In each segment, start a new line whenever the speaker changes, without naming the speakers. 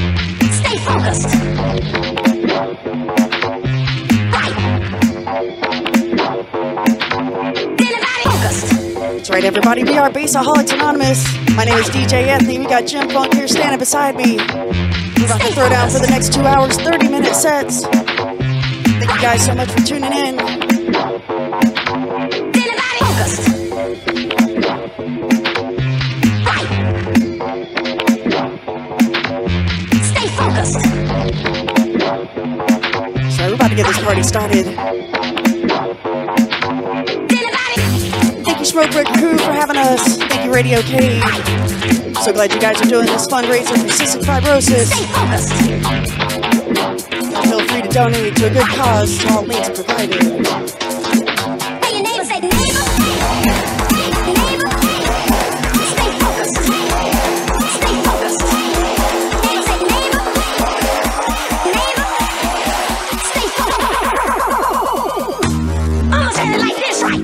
Stay focused. Right. Anybody focused?
That's right, everybody. We are Bass-A-Holix Anonymous. My name is DJ Ethney. We got Jim Funk here standing beside me. We're about to throw down for the next 2 hours, 30-minute sets. Thank you guys so much for tuning in.
Anybody focused? Right. Stay focused.
So we're about to get this party started. Thank you, Smoke Break Crew, for having us. Thank you, Radio Cave. So glad you guys are doing this fundraiser for Cystic Fibrosis. Feel free to donate to a good cause. All links provided.
Hey, your neighbor say, neighbor. Neighbor. Stay focused. Stay focused. Neighbor say, neighbor. Neighbor. Stay focused. Almost had it like this, right?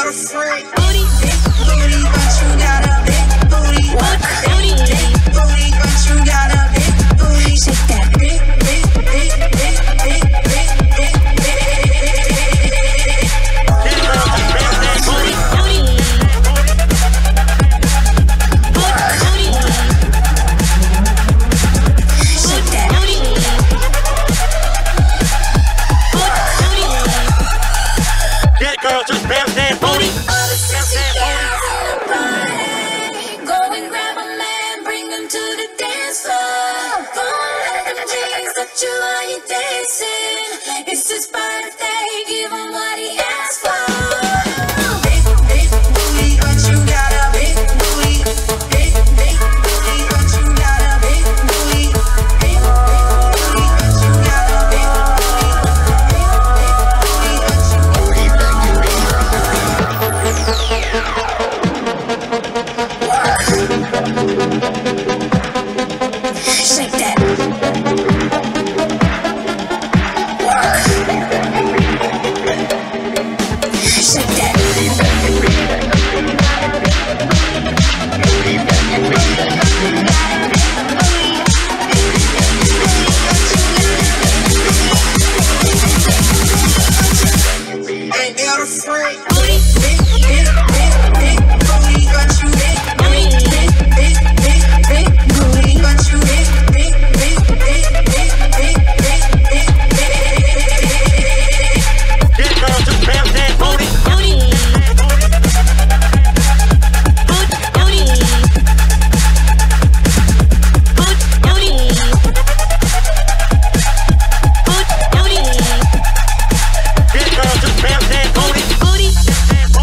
not afraid. Booty, big booty, but you got a big booty. What? Booty, big booty, but you got a big booty. Shake that big, big, big, big, big, big, big, big. Booty, booty, booty, shake that booty, booty.
Yeah, girl, just bounce that booty.
All the sexy girls in the party, go and grab a man, bring him to the dance floor. Go and let them G's let you while you're dancing. It's his birthday, give him what he asked for. Big, big booty, but you got a big booty. Big, big booty, but you got a big booty. Big, big booty, but you got a big booty. Big, big booty, but you shake that. Shake that. Ain't not afraid. Booty, big, big, big, big booty, but you big booty, big, big, big, big booty, but you big, big, big, big, big, big, big, big, big.
Yeah, girl, just bounce that booty.
Booty, booty, booty, booty, booty.
Yeah, girl, just bounce that booty.
Booty,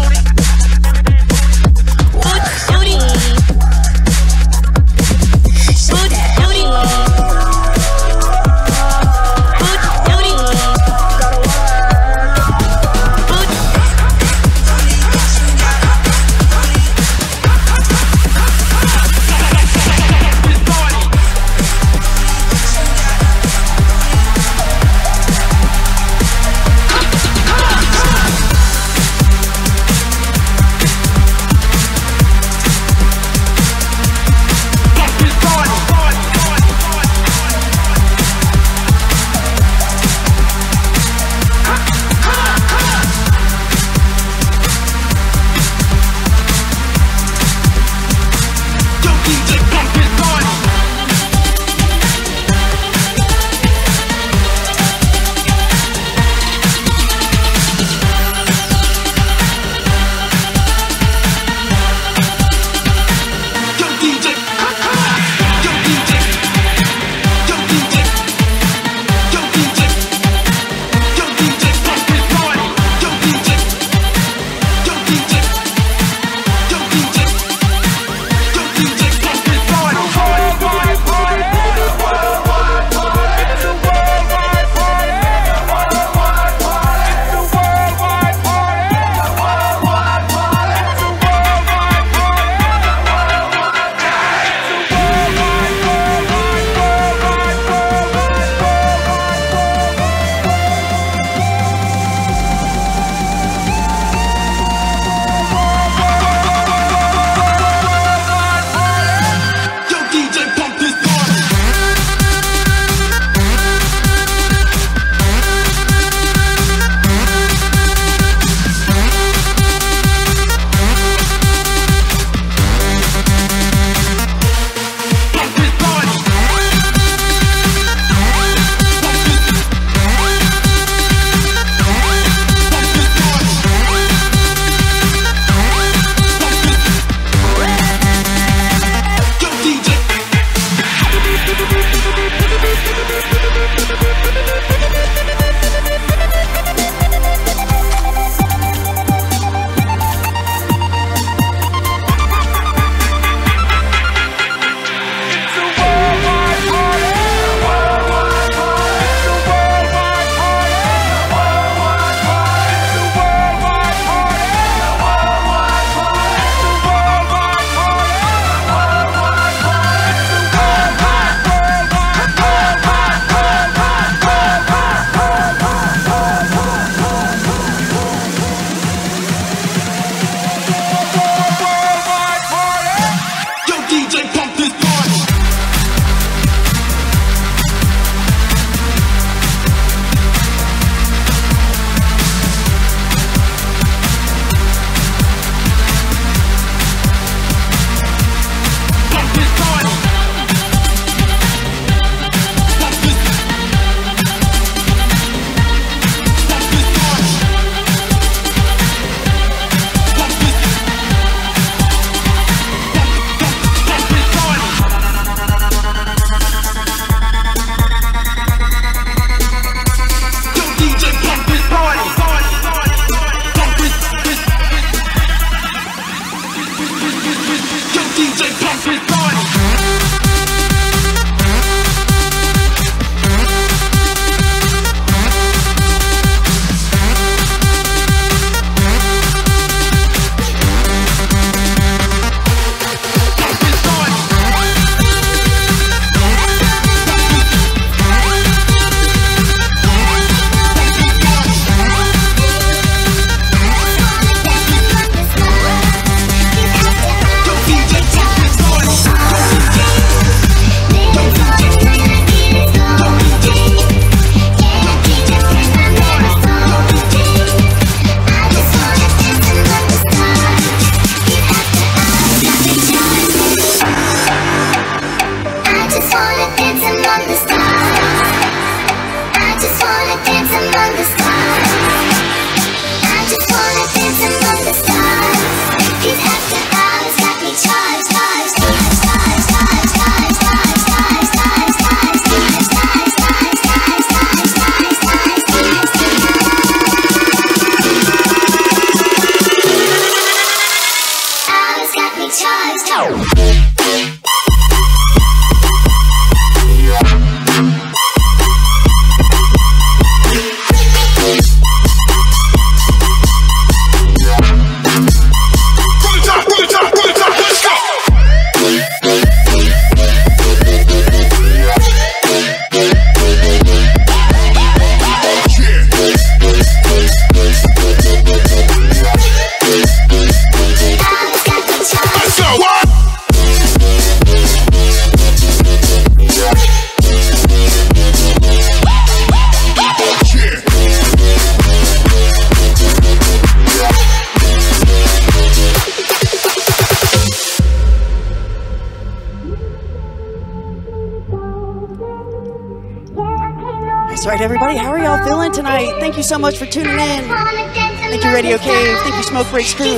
right, everybody, how are y'all feeling tonight? Thank you so much for tuning in. Thank you, Radio Cave. Thank you, Smoke Breaks crew.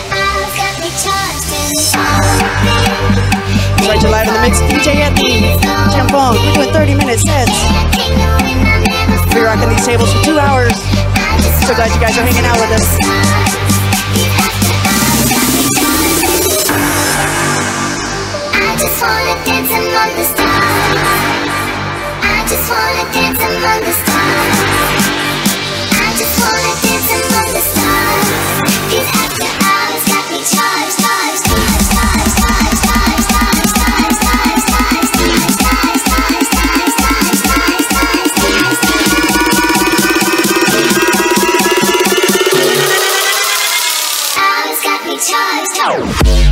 Right, you're live in the mix, DJ Ethney, Jim Funk. We're doing 30-minute sets. We're rocking these tables for 2 hours. So glad you guys are hanging out with us.
I just wanna dance among the stars. I just wanna dance among the stars. I just wanna dance among the stars. These after hours got me charged, charged, charged, charged, charged, charged, charged, charged, charged, charged, charged, charged, charged, charged, charged, charged, charged. Hours got me charged.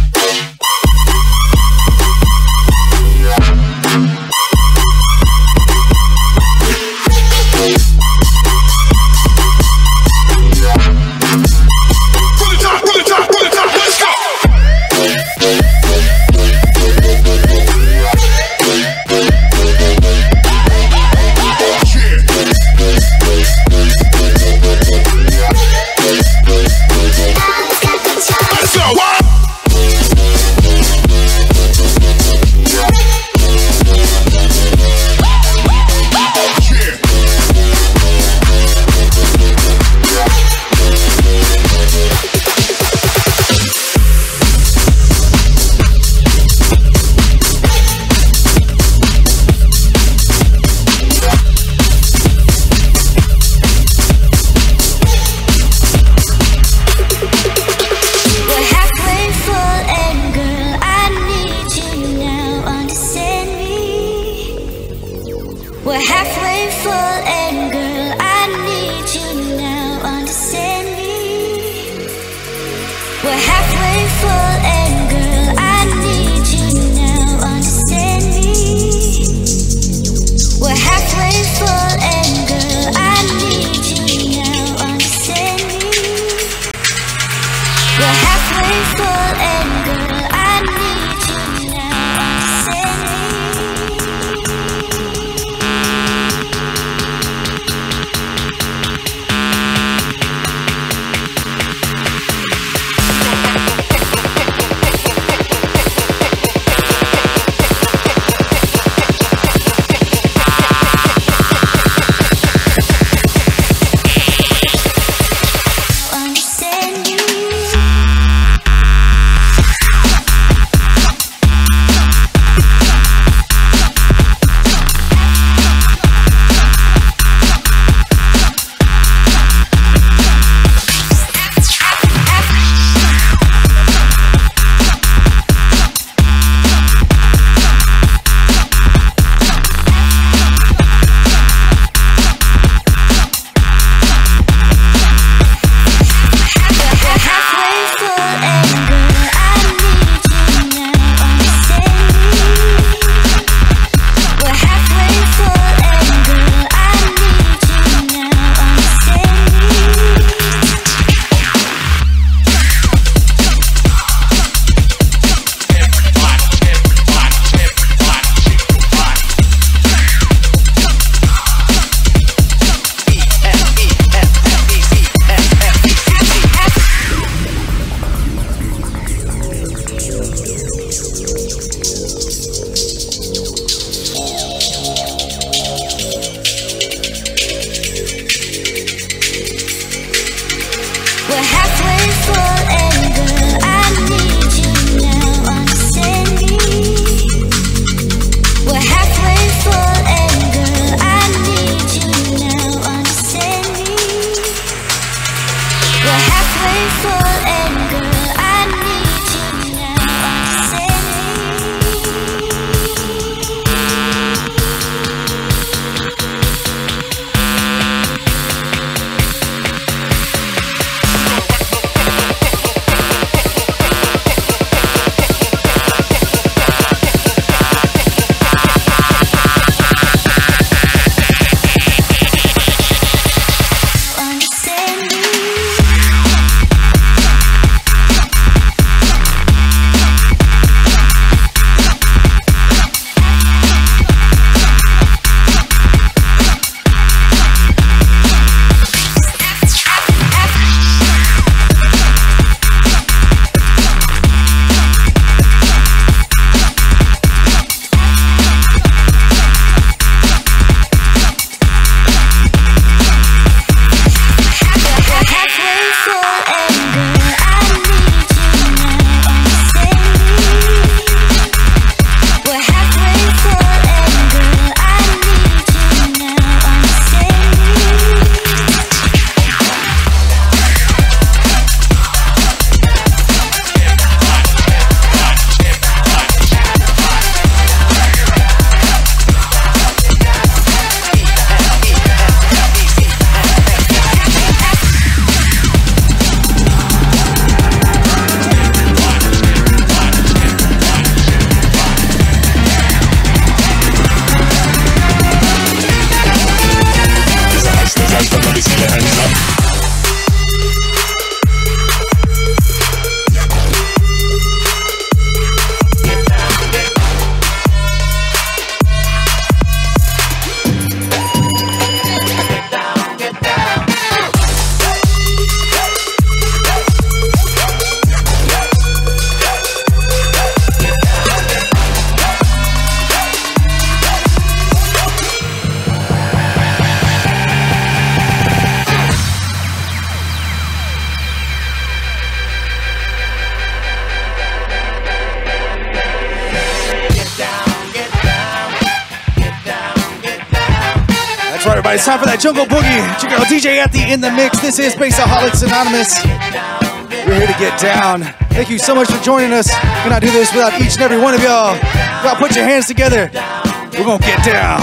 Alright, it's time for that jungle boogie. It's your girl DJ Ethney in the mix. This is Bass-A-Holix Anonymous. We're here to get down. Thank you so much for joining us. We're not do this without each and every one of y'all. Y'all put your hands together. We're gonna get down.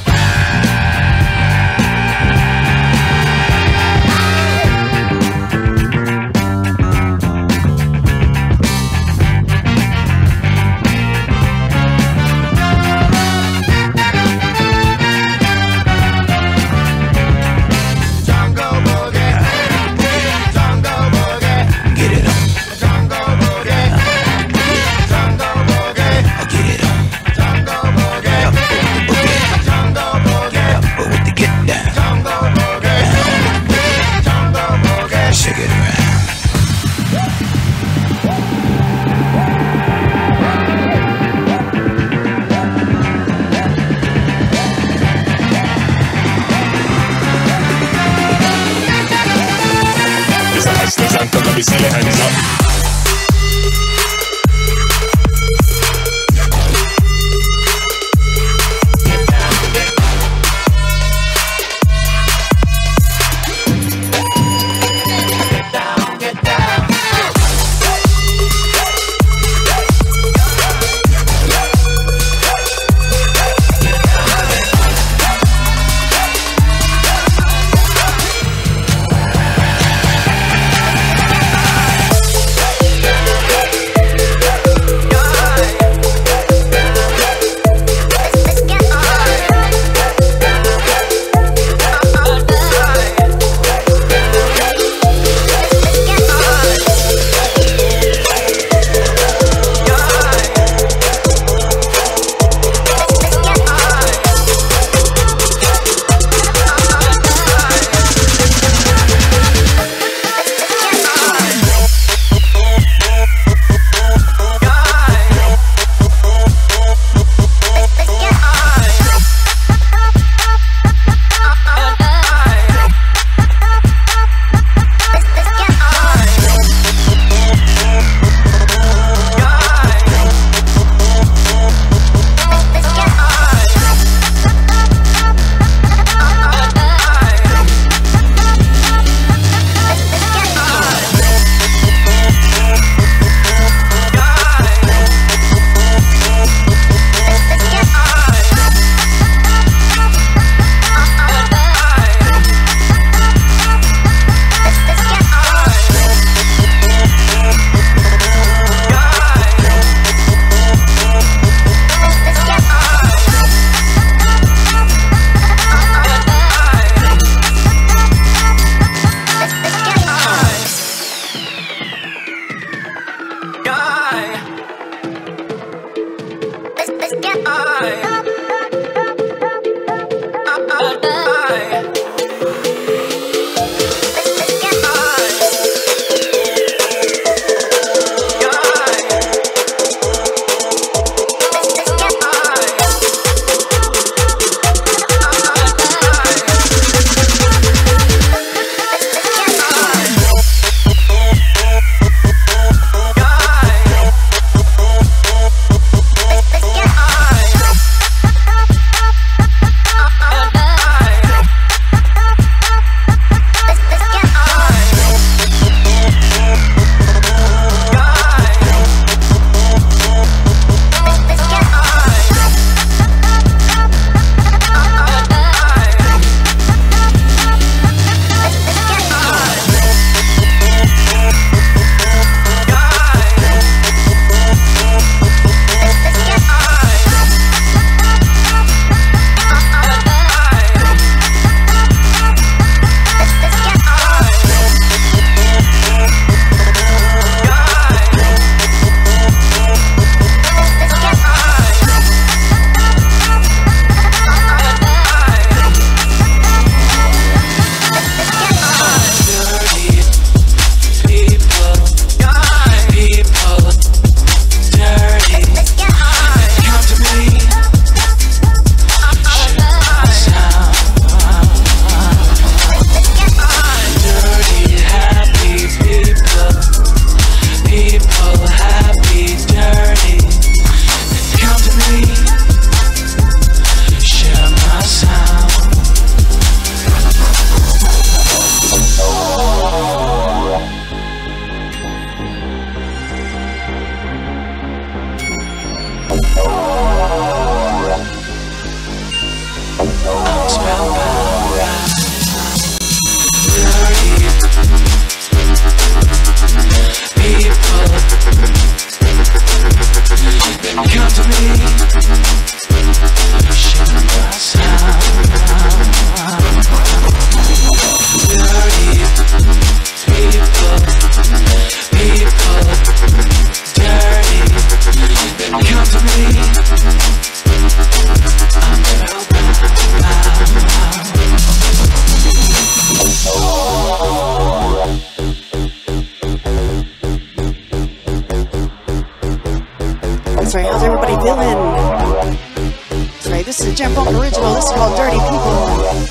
Let me see your hands up.
That's right, how's everybody feeling? That's right, this is a Jam Funk original. This is called Dirty People.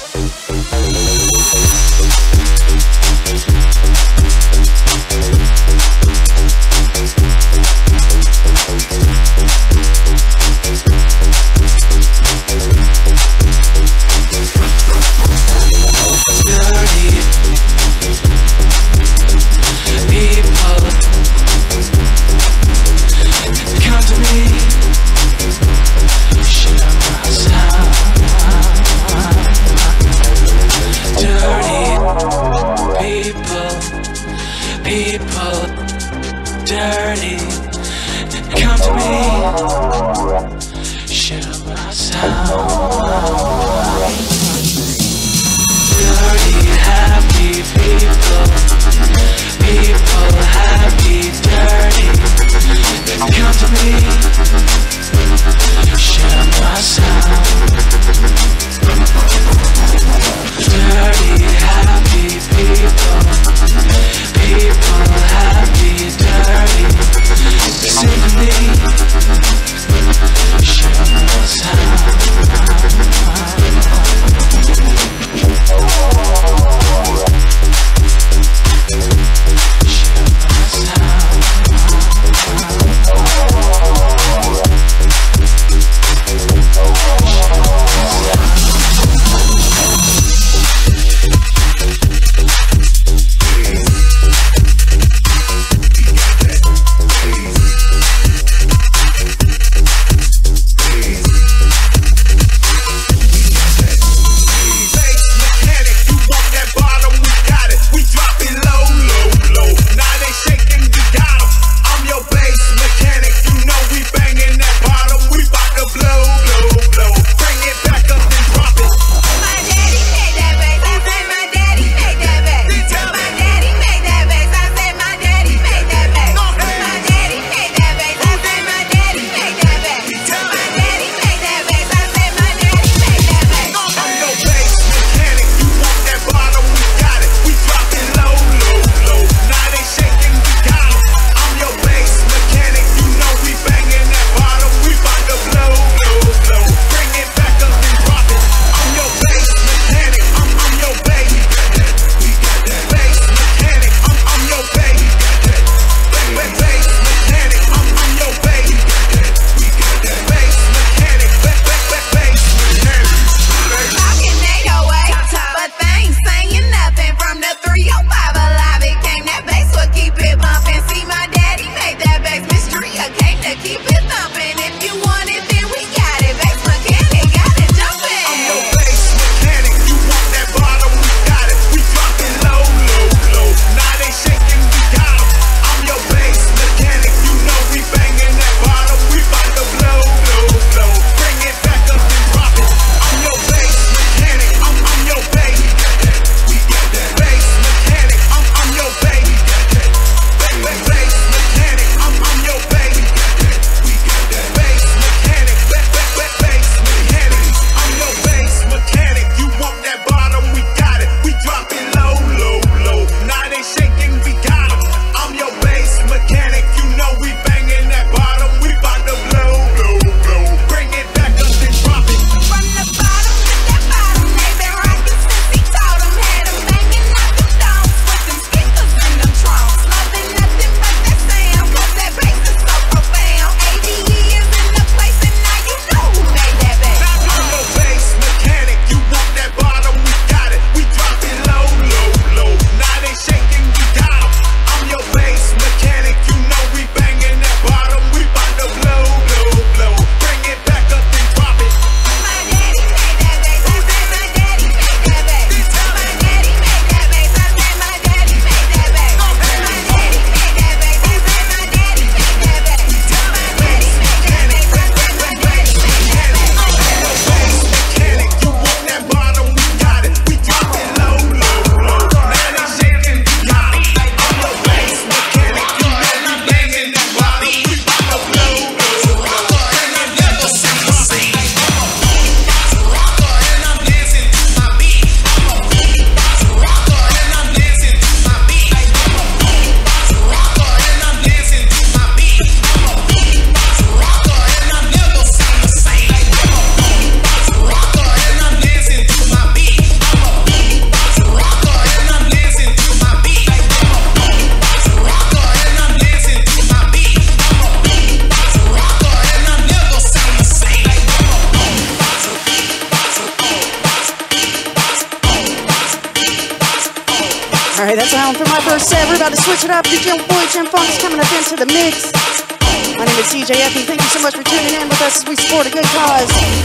Alright, that's how for my first set. We're about to switch it up. The Jim Funk is coming up into the mix. My name is DJ Ethney. Thank you so much for tuning in with us as we support a good cause.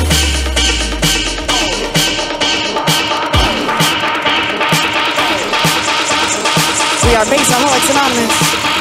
We are Bass-A-Holix Anonymous.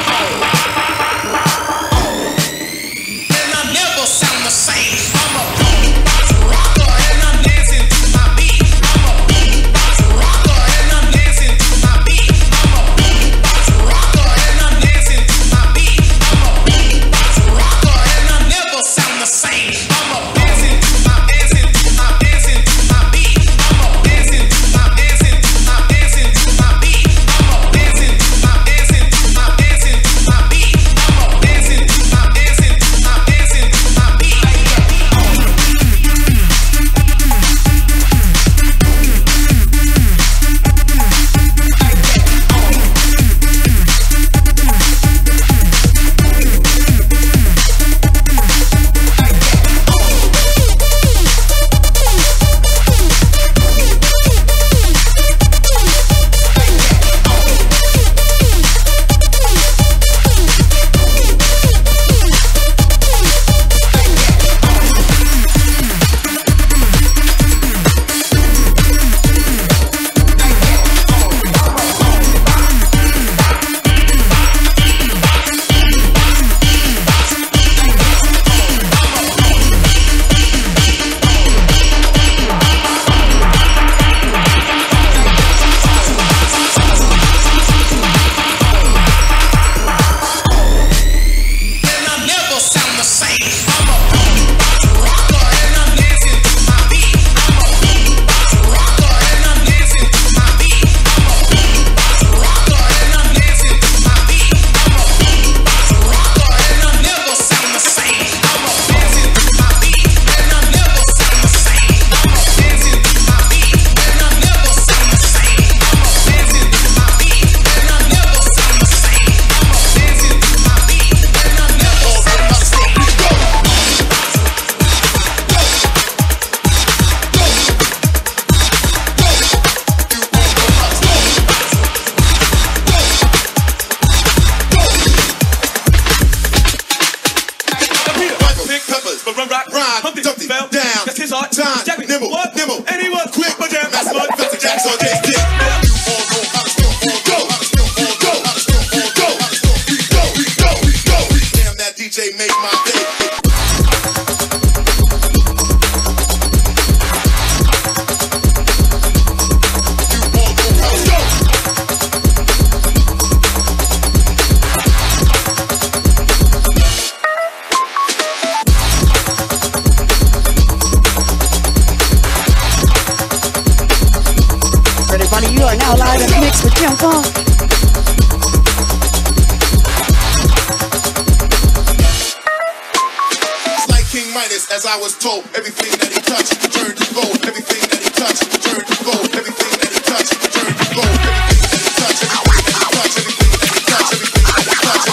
As I was told, everything that he touched turned to gold. Everything that he touched turned to gold. Everything that he touched turned to gold. Everything that he touched, everything that he touched, everything that he touched, everything that he touched,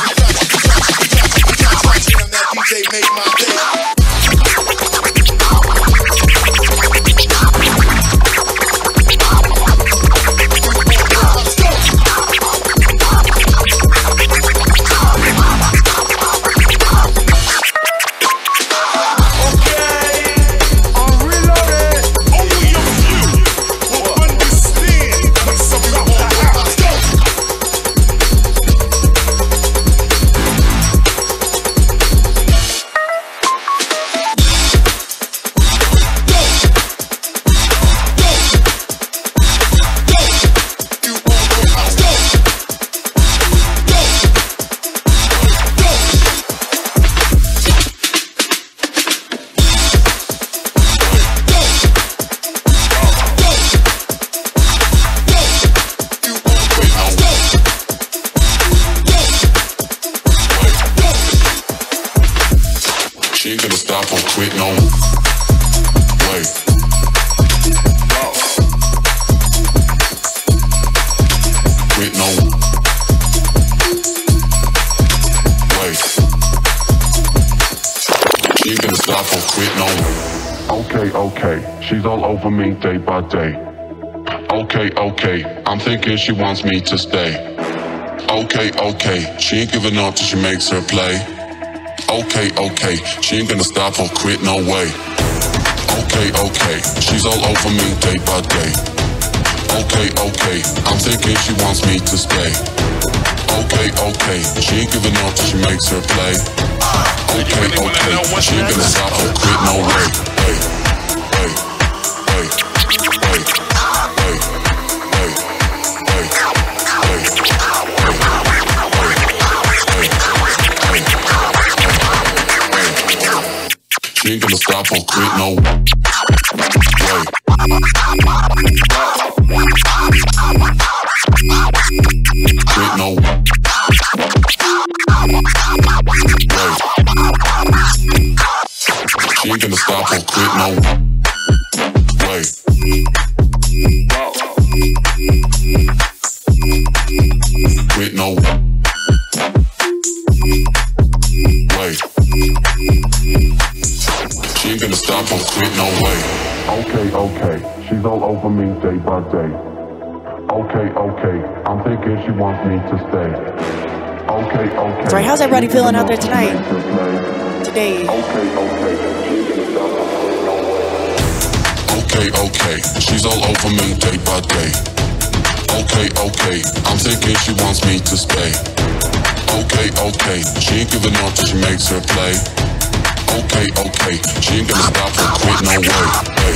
everything that DJ made my day.
Okay, she's all over me day by day. Okay, I'm thinking she wants me to stay. Okay, she ain't giving up till she makes her play. Okay, she ain't gonna stop or quit, no way. Okay, she's all over me day by day. Okay, I'm thinking she wants me to stay. Okay, she ain't giving up till she makes her play. Okay, she ain't gonna stop or quit, no way. Hey. She ain't gonna stop or quit, no way. Quit, no way. She ain't gonna stop or quit, no way. Quit, no way. She ain't gonna stop or quit, no way. Okay, she's all over me day by day. Okay, I'm thinking she wants me to stay. Okay.
That's right, how's everybody feeling out there tonight? Today.
Okay, she's all over me day by day. Okay, I'm thinking she wants me to stay. Okay, she ain't giving up till she makes her play. Okay, she ain't gonna stop or quit, no way. Hey.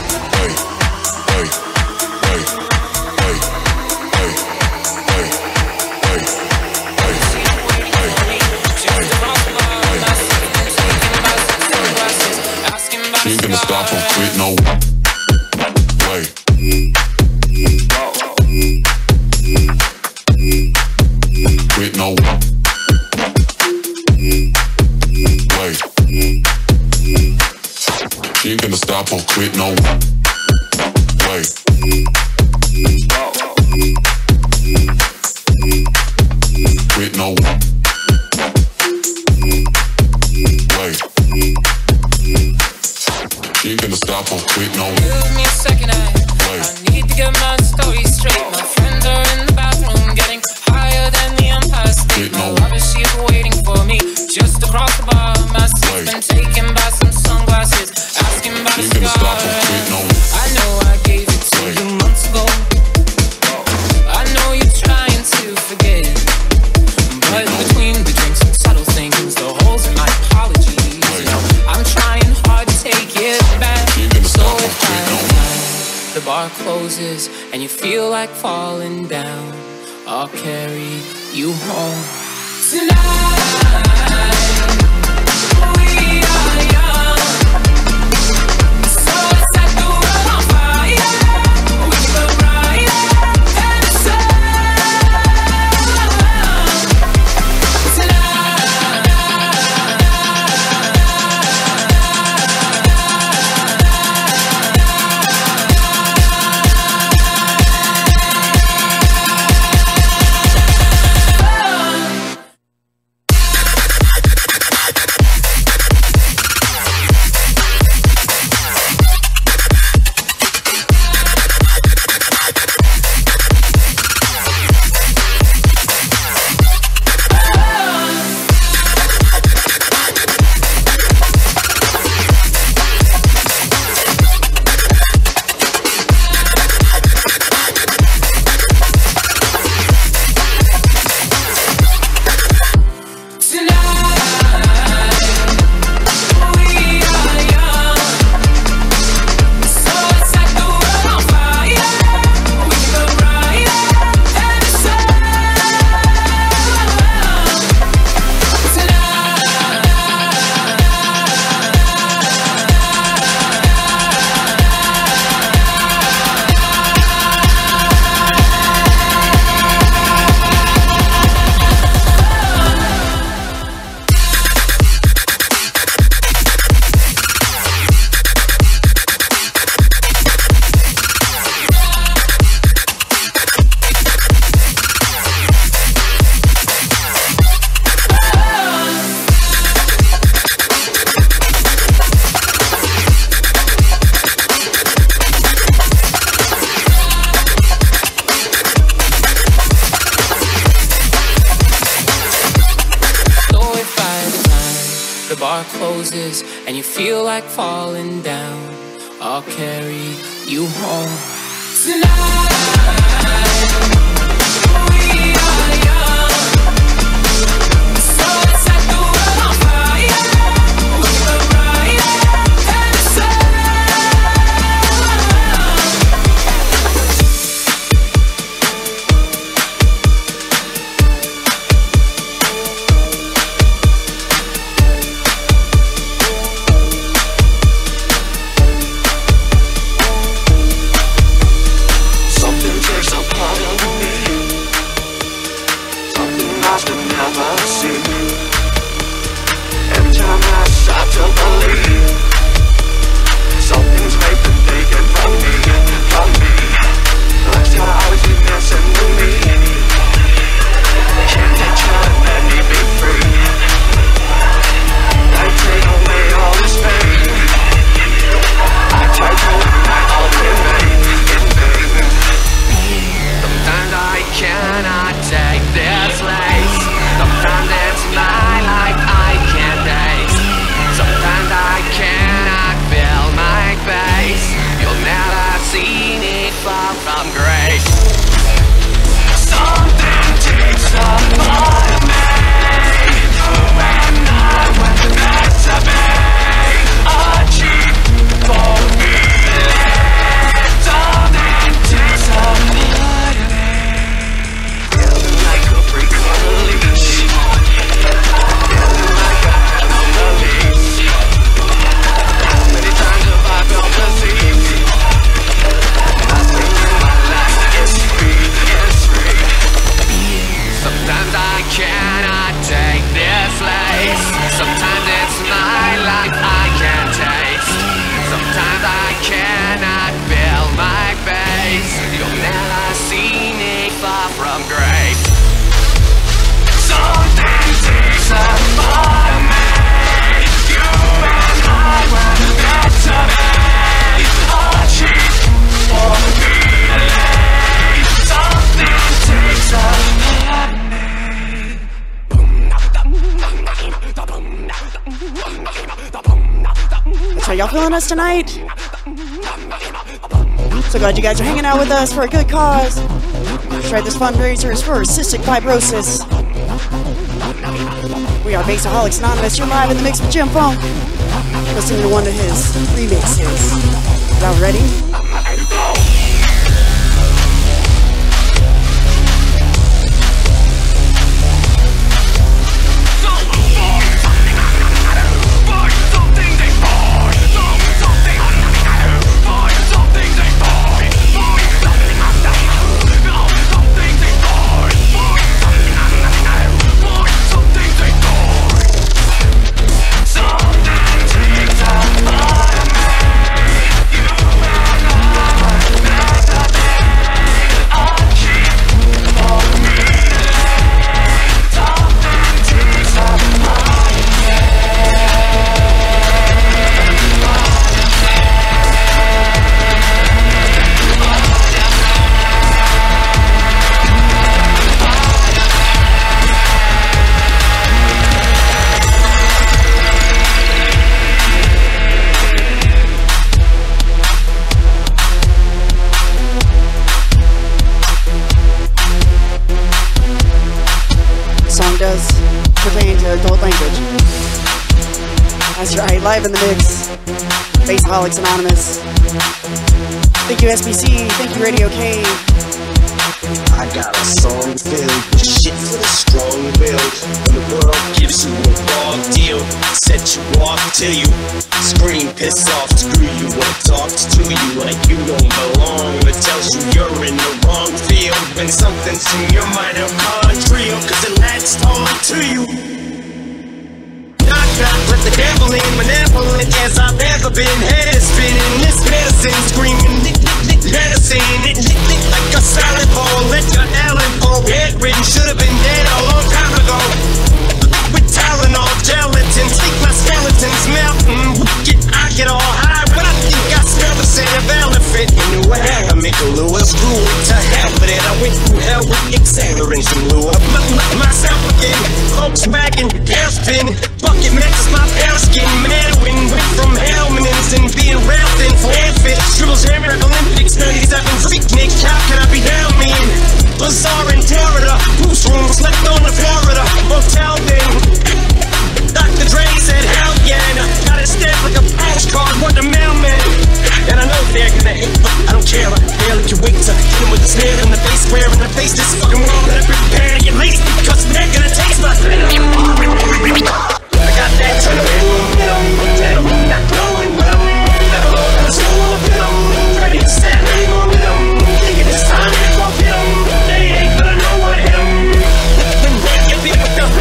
She ain't gonna stop or quit, no way. Quit, no way. She ain't gonna stop or quit, no way. Quit, no way. She ain't gonna stop or quit, no way.
Give me a second, I need to get my story straight. My friends are in the bathroom, getting higher than the Empire State. My lover, she's waiting for me just across the bar. My seat's been taken by some sunglasses, asking about a scar. I know I gave it to you months ago. I know you're trying to forget, but between the drinks and subtle things, the holes in my apologies, I'm trying hard to take it back. So if the bar closes and you feel like falling down, I'll carry you home tonight. We are young, so let's set the world on fire. We go right and bar closes and you feel like falling down, I'll carry you home. Tonight, we are young, so let's set the world on fire with the riot and the sun.
Y'all feeling us tonight? So glad you guys are hanging out with us for a good cause. That's right, this fundraiser is for Cystic Fibrosis. We are Bass-A-Holix Anonymous. You're live in the mix with Jim Funk. Listening to one of his remixes. Y'all ready? Does pertain to adult language. That's right, live in the mix. Bass-A-Holix Anonymous. Thank you SBC, thank you Radio Cave.
I got a song filled with shit for the strong-willed. When the world gives you a raw deal, set you off till you scream, piss off, screw you. Wanna talk to you like you don't belong. It tells you you're in the wrong field when something's in your mitochondrial, cause it latched on to you. Knock, knock, let the devil in, benevolent as I've ever been. Head spinning, this medicine screaming, medicine, like a salad bowl. Let your Allen fall, head ridden, should've been dead a long time ago. With Tylenol, gelatin, take my skeletons melting. I get all high when I think I smell the scent of elephant. You know what hell, I make a Lewis rule. To hell with it, I went through hell with acceleration. Blew up myself again, Volkswagen, hairspin, bucket matches my parents. Florida motel thing. Dr. Dre said, hell yeah, and I got it stamped like a postcard, what the mailman. And I know they're gonna hate, but I don't care. I barely can wait to hit them with the snare in the face, square in the face. This fucking world that I prepare your lace, because they're gonna taste my I got that adrenaline, not knowing what I'm so ready to stand anymore with them. Thinking it's time to go get them. They ain't gonna know what hit them. When they get beat with the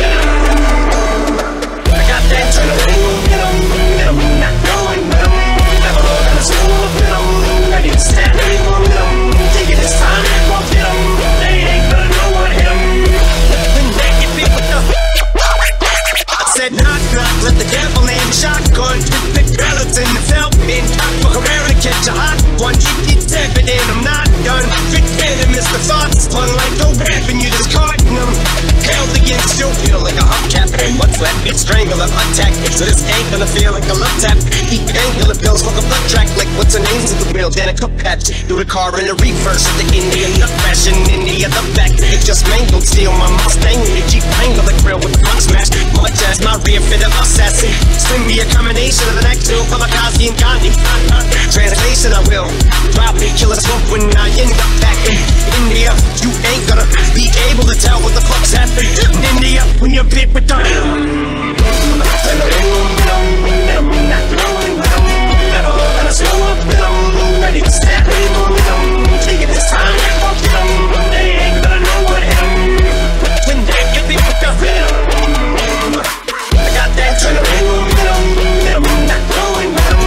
I got that adrenaline, not knowing what I'm so ready to stand anymore with them. Thinking it's time to go get them. They ain't gonna know what hit them. When they get beat with the I said knock knock, let the devil in. Shotgun, pick pellets in the felt bin. Fuck around and catch a hot one. Keep tapping in, I'm not done. Fit venomous, the thoughts spun like a weapon. You just caught them. Held against, still feel like a hubcap. And what's left? It's strangle up attack. So this ain't gonna feel like a love tap. Eat painkiller pills, fuck a blood track. Like what's her name's at the wheel? Then a cup patch. Through the car in the reverse of the Indian nut fashion. India, the back. It just mangled. Steal my Mustang. It keep angle the grill with the front smash. Much as my rear fit of assassin. Sling me a combination of an actual Kamikaze and Gandhi. Translation, I will drop me, kill a smoke when I end up back in India. You ain't gonna be able to tell what the fuck's happening in India when you're bit with the ready to stand anymore with them. Taking this time, they ain't gonna know what hit them. When they get bit with the I got that adrenaline, not knowing what I'm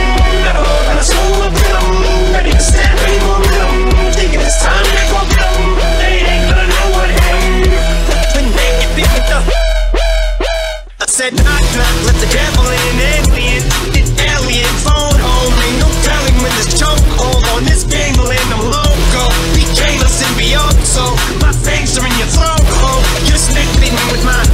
ready to stand anymore with them. Thinking it's time to go get them. They ain't gonna know what hit them. When they get bit with the I said knock knock, let the devil in. Alien phone home. Ain't no telling when this chokehold on this gangling. I'm loco, became a symbiote. So my fangs are in your throat. Oh, you're snake beating with mine.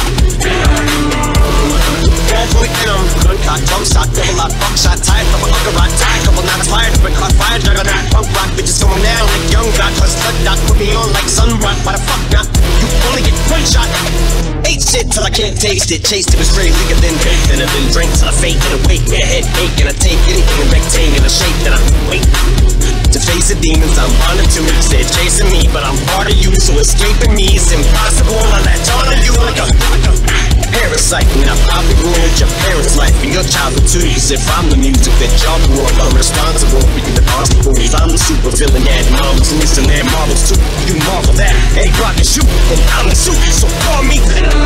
Guncock, drum shot, double lot, buckshot, tied from a hooker rod, tie, couple knots fired, but caught fire, juggernaut, punk rock, bitches going down like young god, cause blood dot put me on like sun rock, why the fuck not? You only get one shot. Ate shit till I can't taste it, chased it with straight liquor, then baked, and I've been drank till I fake and awake, me a headache, and I take anything in rectangular shape, then I wait. To face the demons, I'm on it too. They're chasing me, but I'm part of you, so escaping me is impossible. I latch on to you like a parasite, and I probably ruined your parents' life and your childhood too. Cause if I'm the music that y'all grew up, I'm responsible for the obstacles. I'm the super villain, yeah, marbles loose and their marbles too. You marvel that, hey, rock and shoot, and I'm the suit, so call me.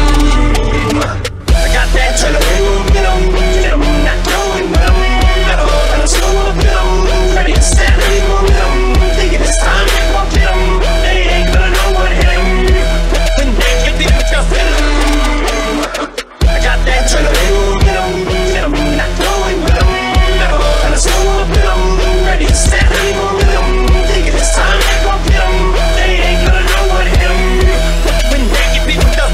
I got that adrenaline, not knowing what I'm so ready to stand anymore with them. Thinking it's time to go get them. They ain't gonna know what hit them. When they get beat with your I got that adrenaline, not knowing what I'm so ready to stand anymore with them. Thinking it's time to go get them. They ain't gonna know what hit them. When they get beat with the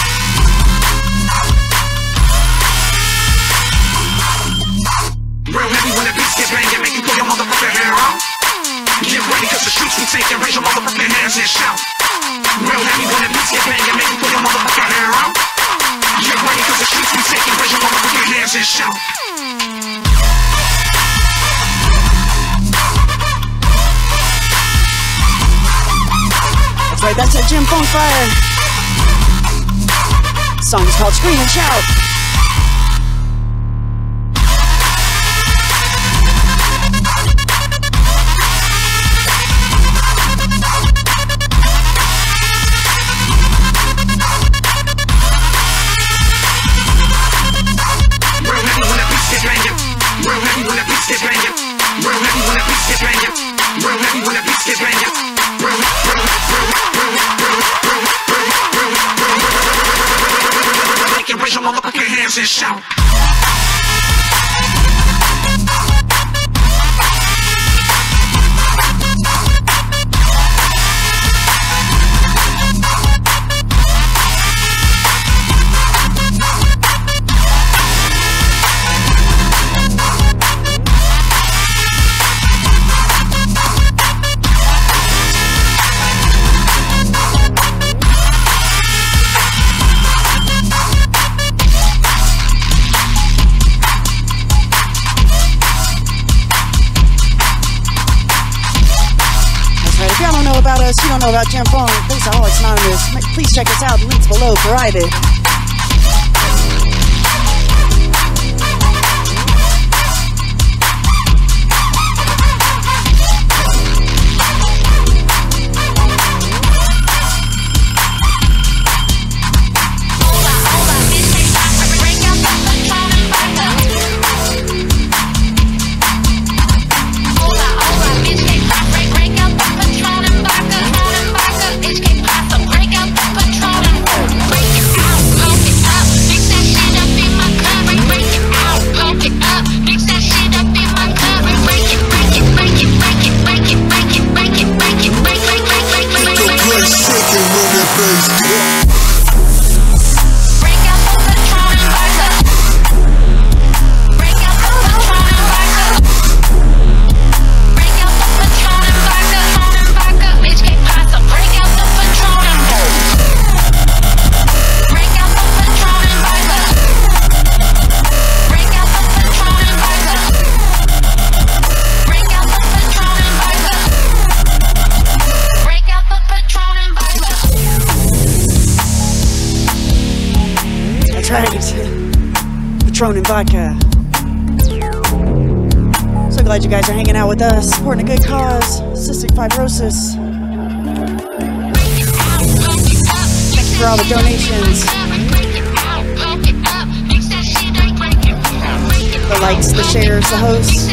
Real
cause the streets we taking. Raise your motherfucking hands and shout. Real heavy when the beats get banging, make you put your motherfucking hair out. Get ready cause the streets we taking. Raise your motherfucking hands and shout.
That's right, that's a Jim Funk Fire. The song is called Scream and Shout.
Raise your motherfucking hands and shout.
About us, you don't know about Jim Funk, Bass-A-Holix Anonymous. Please check us out. The links below provided. Patron and vodka. So glad you guys are hanging out with us, supporting a good cause, Cystic Fibrosis. Thank you for all the donations. The likes, the shares, the hosts.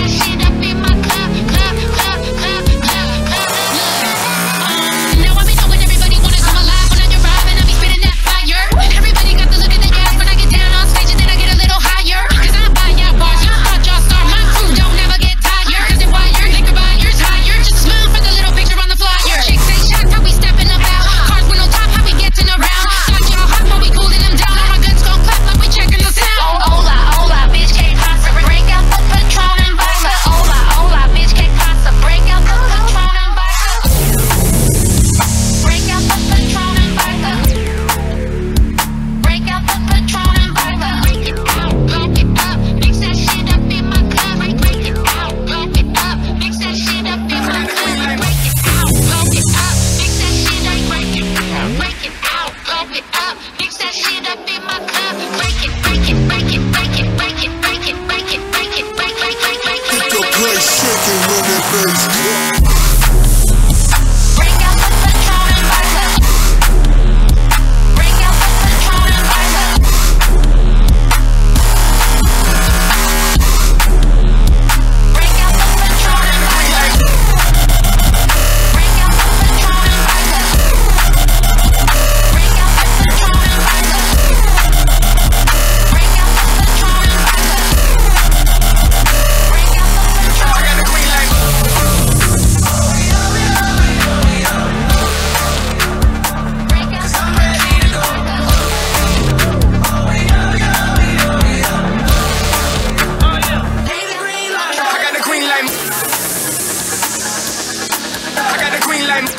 light.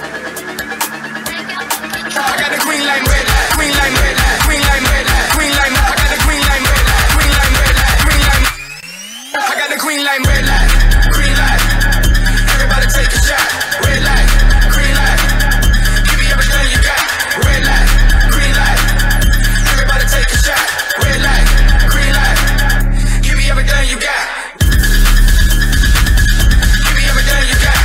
I got the green light, red light, green light, red light, green light, red light, green light. I got the green light, red light, green light, red light, green light. I got the green light, red light, green light. Everybody take a shot. Red light, green light. Give me everything you got. Red light, green light. Everybody take a shot. Red light, green light. Give me everything you got. Give me everything you got.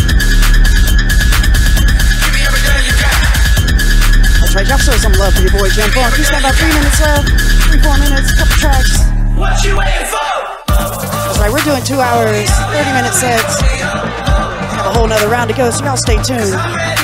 Give me everything you got.
That's right, y'all show some love for your boy Jim Funk. He's got about 3 minutes left. 3-4 minutes, couple tracks.
What you waiting for?
That's right, we're doing 2 hours, 30-minute sets. Have a whole nother round to go, so y'all stay tuned.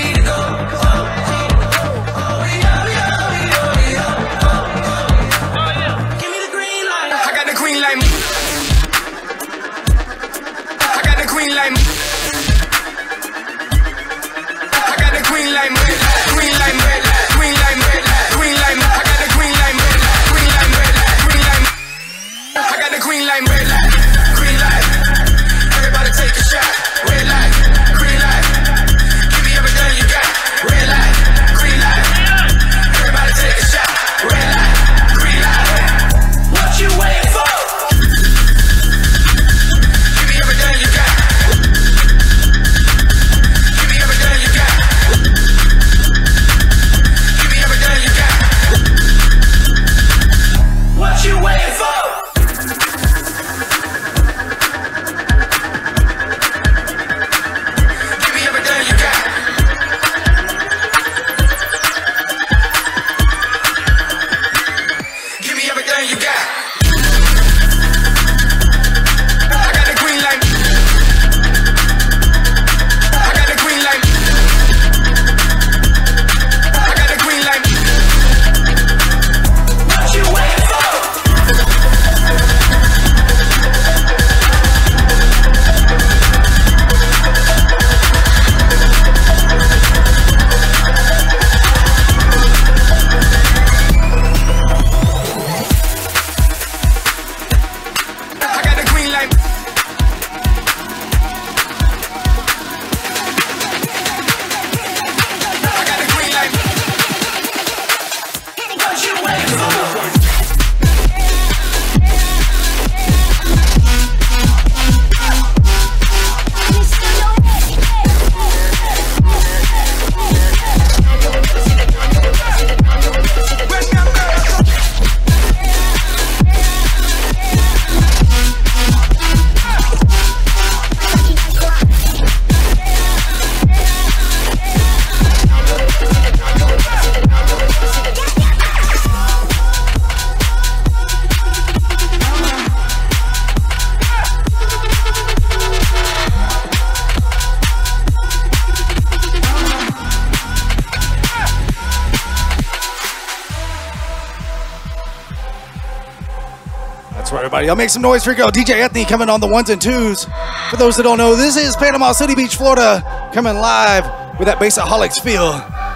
Y'all make some noise for your girl DJ Ethney coming on the 1s and 2s. For those that don't know, this is Panama City Beach, Florida, coming live with that Bass-A-Holix feel.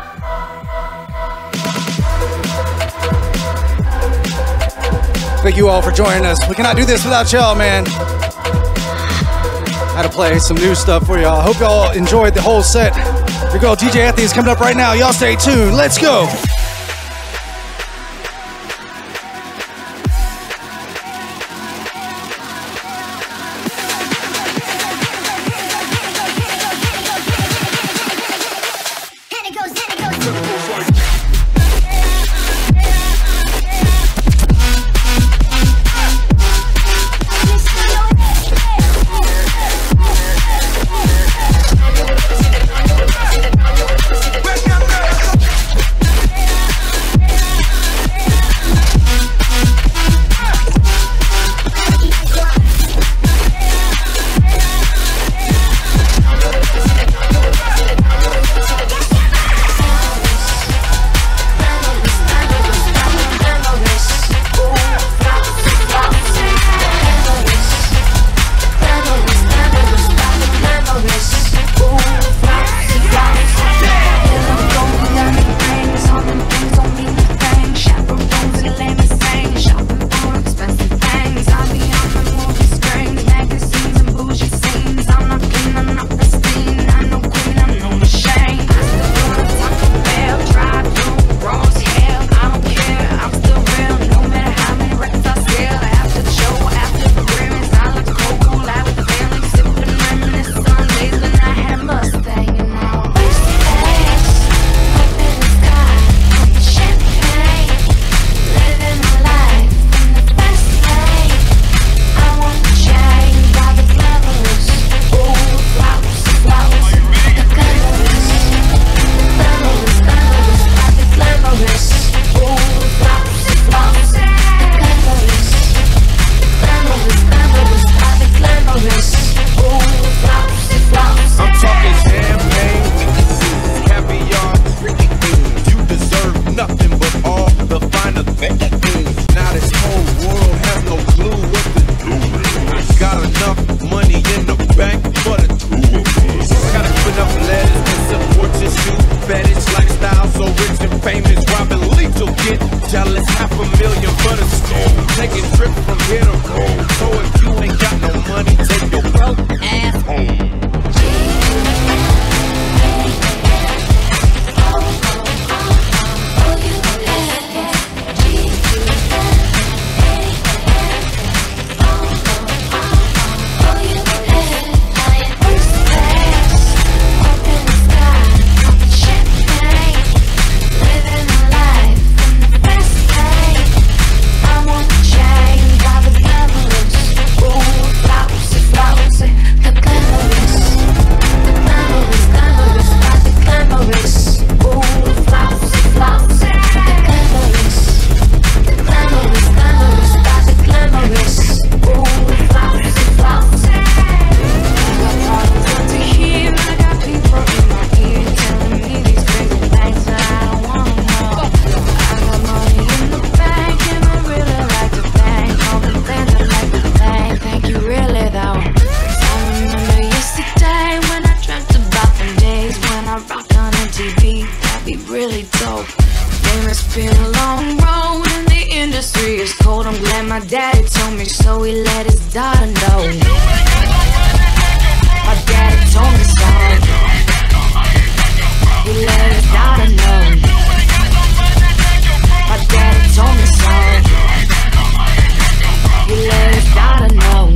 Thank you all for joining us. We cannot do this without y'all, man. I had to play some new stuff for y'all. I hope y'all enjoyed the whole set. Your girl DJ Ethney is coming up right now. Y'all stay tuned. Let's go.
me, so he let his daughter know. My daddy told me so. He let his daughter know. My daddy told me so. He let his daughter know.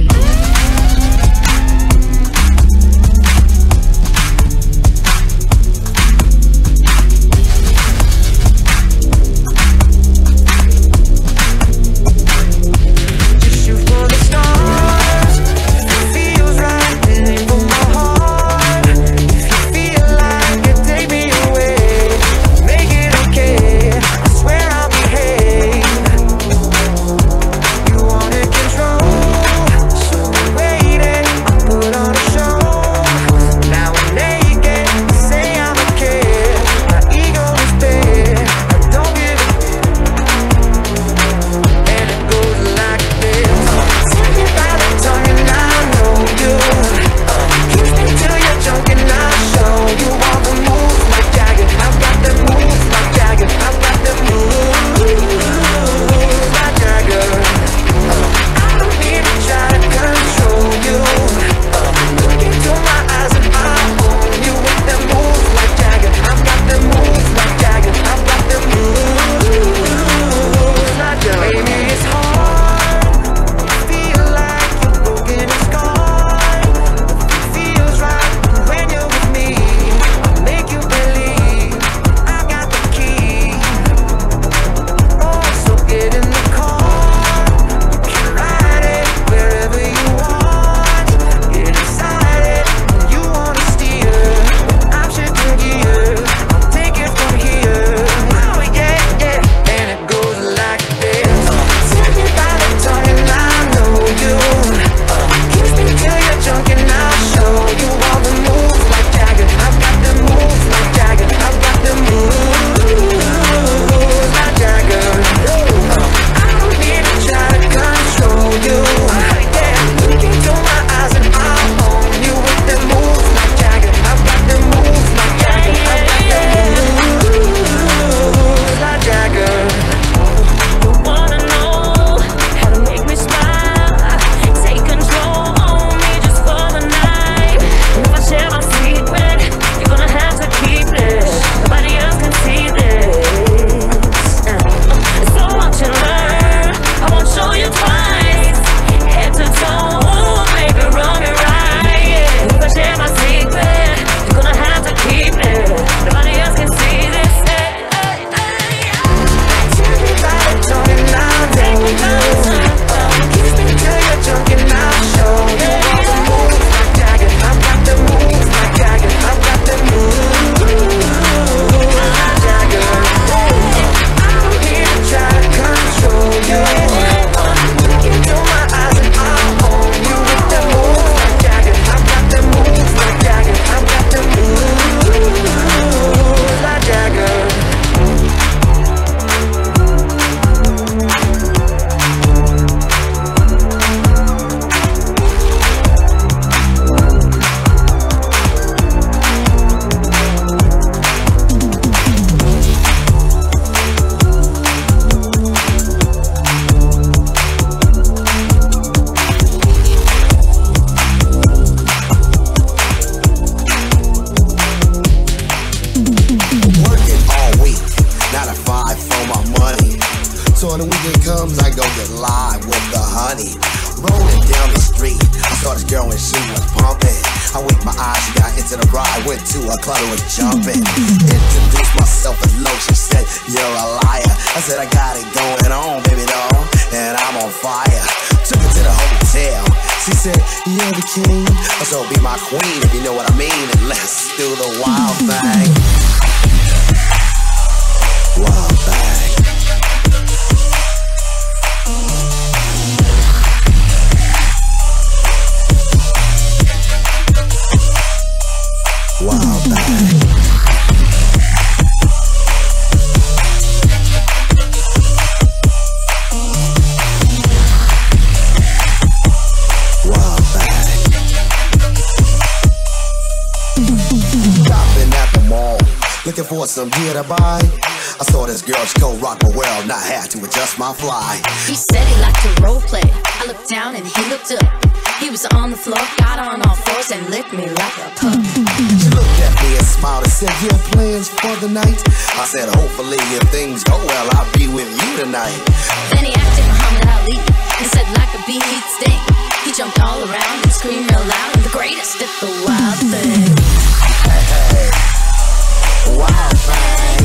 looking for some gear to buy. I saw this girl, she gon' rock my world, not had to adjust my fly.
He said he liked to role play. I looked down and he looked up. He was on the floor, got on all fours and licked me like a pup.
She looked at me and smiled and said, "You have plans for the night?" I said, "Hopefully if things go well, I'll be with you tonight."
Then he acted Muhammad Ali and said like a bee he'd sting. He jumped all around and screamed real loud, and the greatest did the wild thing.
Hey, hey, wild thing.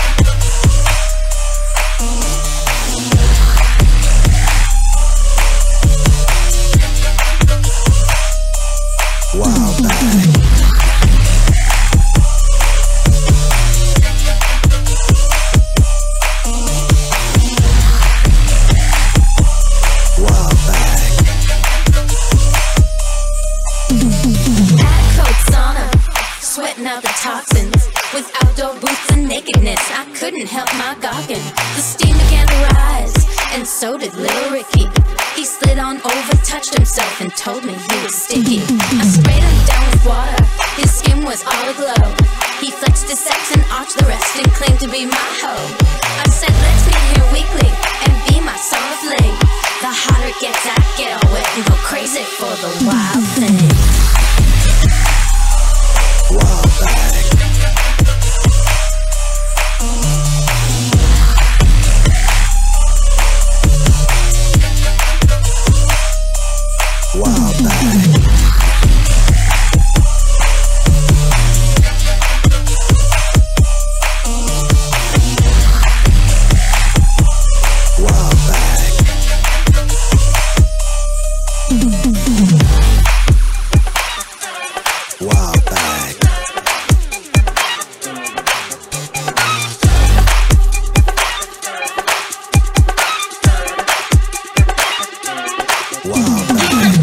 Wild thing. Wild thing.
Had a coat sauna, sweating out the toxins. With outdoor boots and nakedness, I couldn't help my gawking. The steam began to rise, and so did little Ricky. He slid on over, touched himself, and told me he was sticky. I sprayed him down with water, his skin was all aglow. He flexed his sex and arched the rest and claimed to be my hoe. I said, let's meet here weekly and be my soft lady. The hotter it gets, I get all wet and go crazy for the wild thing.
Wild thing. Wild thing. Wild thing. Wild thing. Wild thing.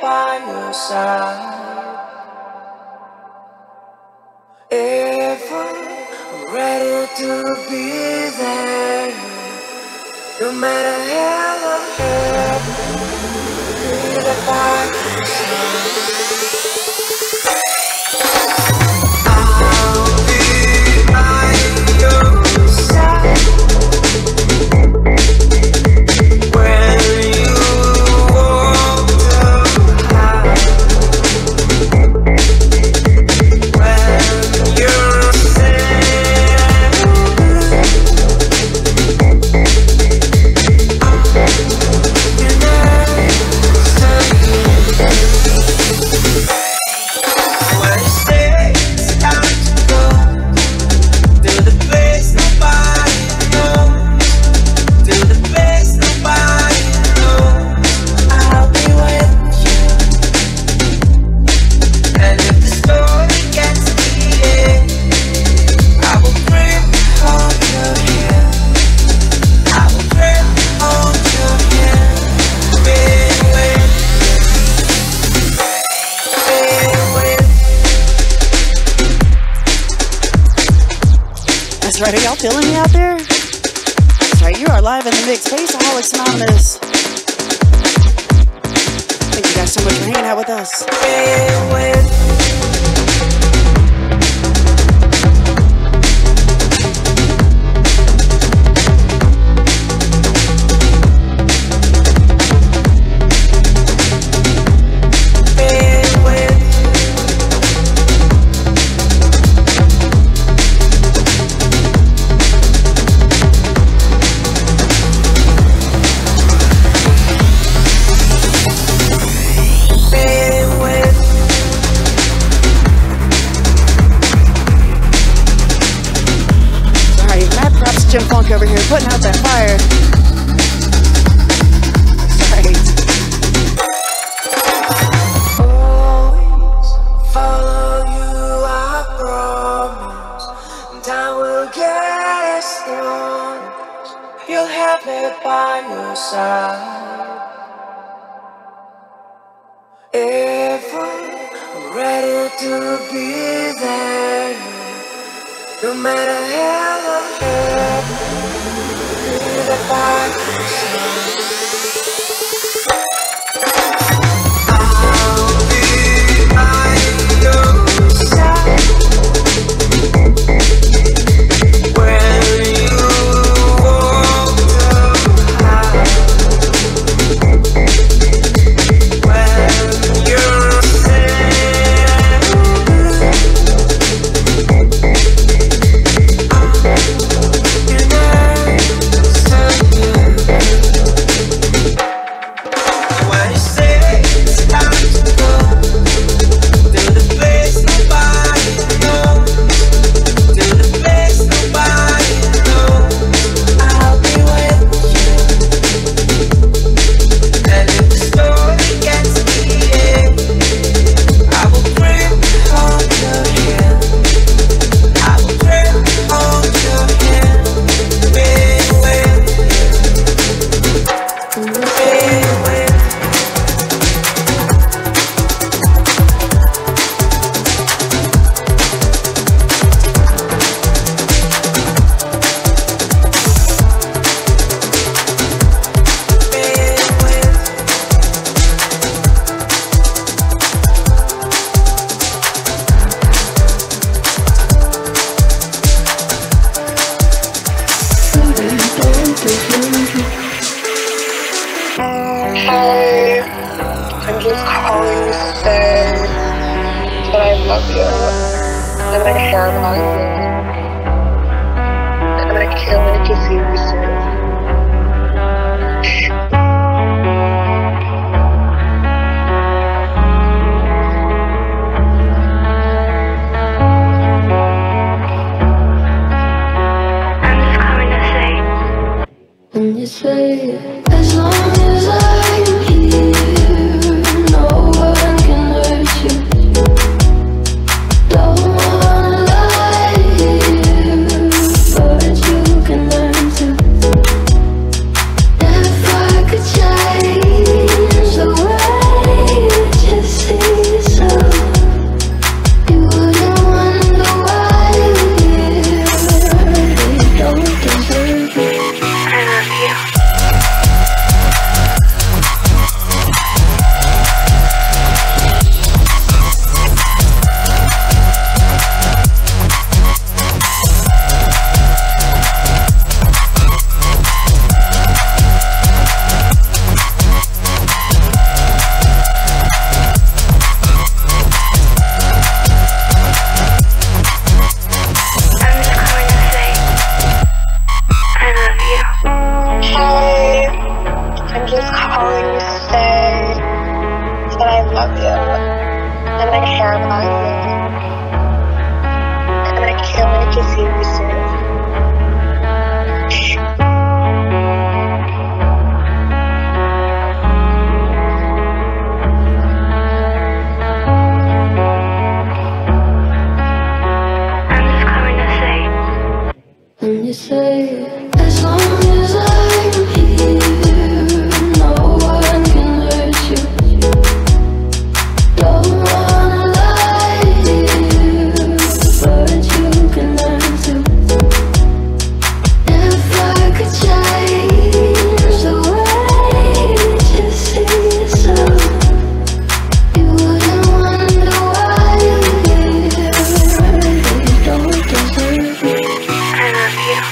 by your side. If I'm ready to be there, no matter how I hurt, be there by your side. I'll be by your side when you walk the high, when you're sad. When you say it's time to go to the place nobody knows, to the place nobody knows, I'll be with you. And if the story gets to the end, I will grip hold your hand. I will grip hold your hand. Be with
That's right, are y'all feeling me out there? That's right, you are live in the mix. Bass-A-Holix Anonymous. Thank you guys so much for hanging out with us. Jim Funk over here putting out that fire. That's right.
Always follow you, I promise. And time will get us through. You'll have me by your side. If I'm ready to be there, no matter how I hurt, be there by your side. I'll be by your side when you walk the high, when you're sad. When you say it's time to go to the place nobody knows, to the place nobody knows, I'll be with you. And if the story gets to the end, I will grip hold your hand. I will grip hold your hand. Be with you. Be with you.
Hi, I'm just calling to say that I love you and I care about you and I can't wait to see you soon. I'm just calling to say, when you say, as long as I'm here, no one can hurt you. Don't wanna lie here, but you can learn to And you say, as long as I'm here, no one can hurt you. Don't wanna lie here, but you can learn to. If I could change the way you see yourself, you wouldn't wonder why you're here. You don't deserve me. I love you.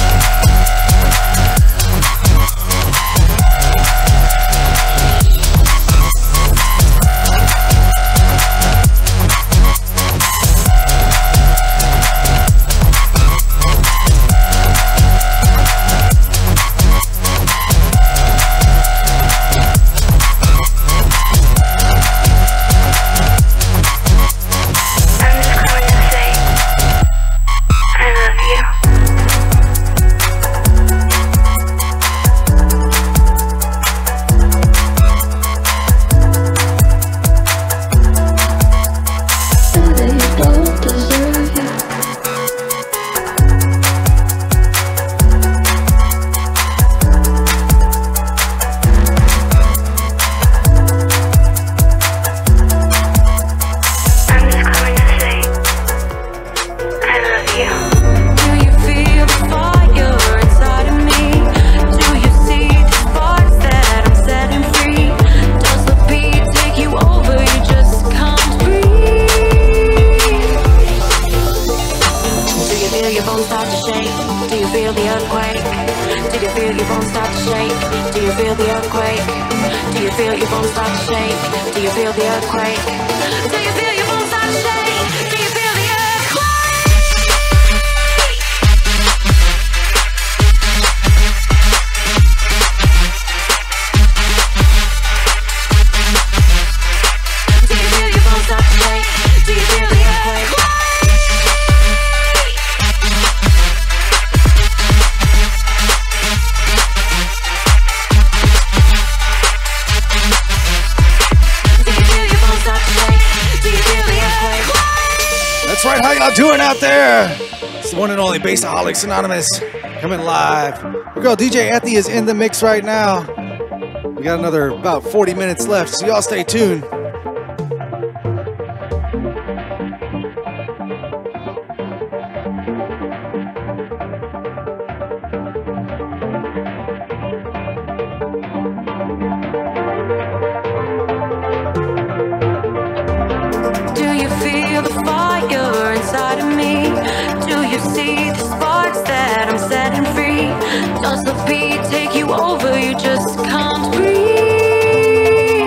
Doing out there? It's the one and only Bass-A-Holix Anonymous coming live. Your girl DJ Ethney is in the mix right now. We got another about 40 minutes left, so y'all stay tuned.
Take you over, you just can't breathe.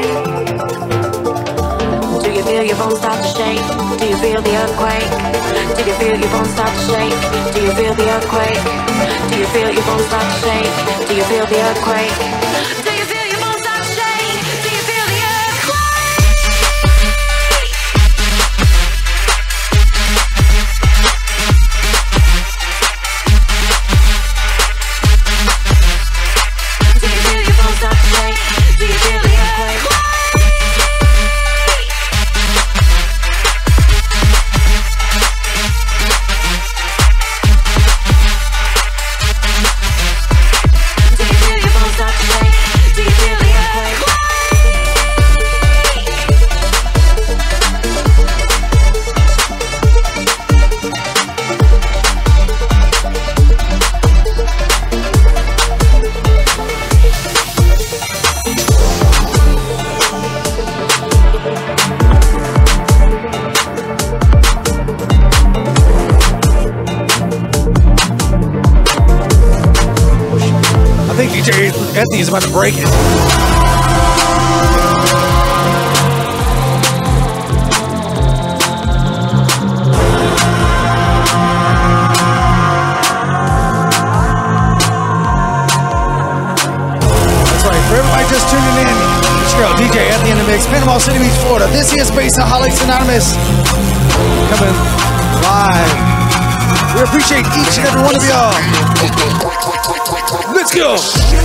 Do you feel your bones start to shake? Do you feel the earthquake? Do you feel your bones start to shake? Do you feel the earthquake? Do you feel your bones start to shake? Do you feel the earthquake? Do you feel your bones start to shake? Do you feel the earthquake?
Ethney is about to break it. That's right, for everybody just tuning in, it's your girl DJ Ethney in the mix, Panama Palm City Beach, Florida. This is Bass-A-Holix Anonymous coming live. We appreciate each and every one of y'all. Let's go.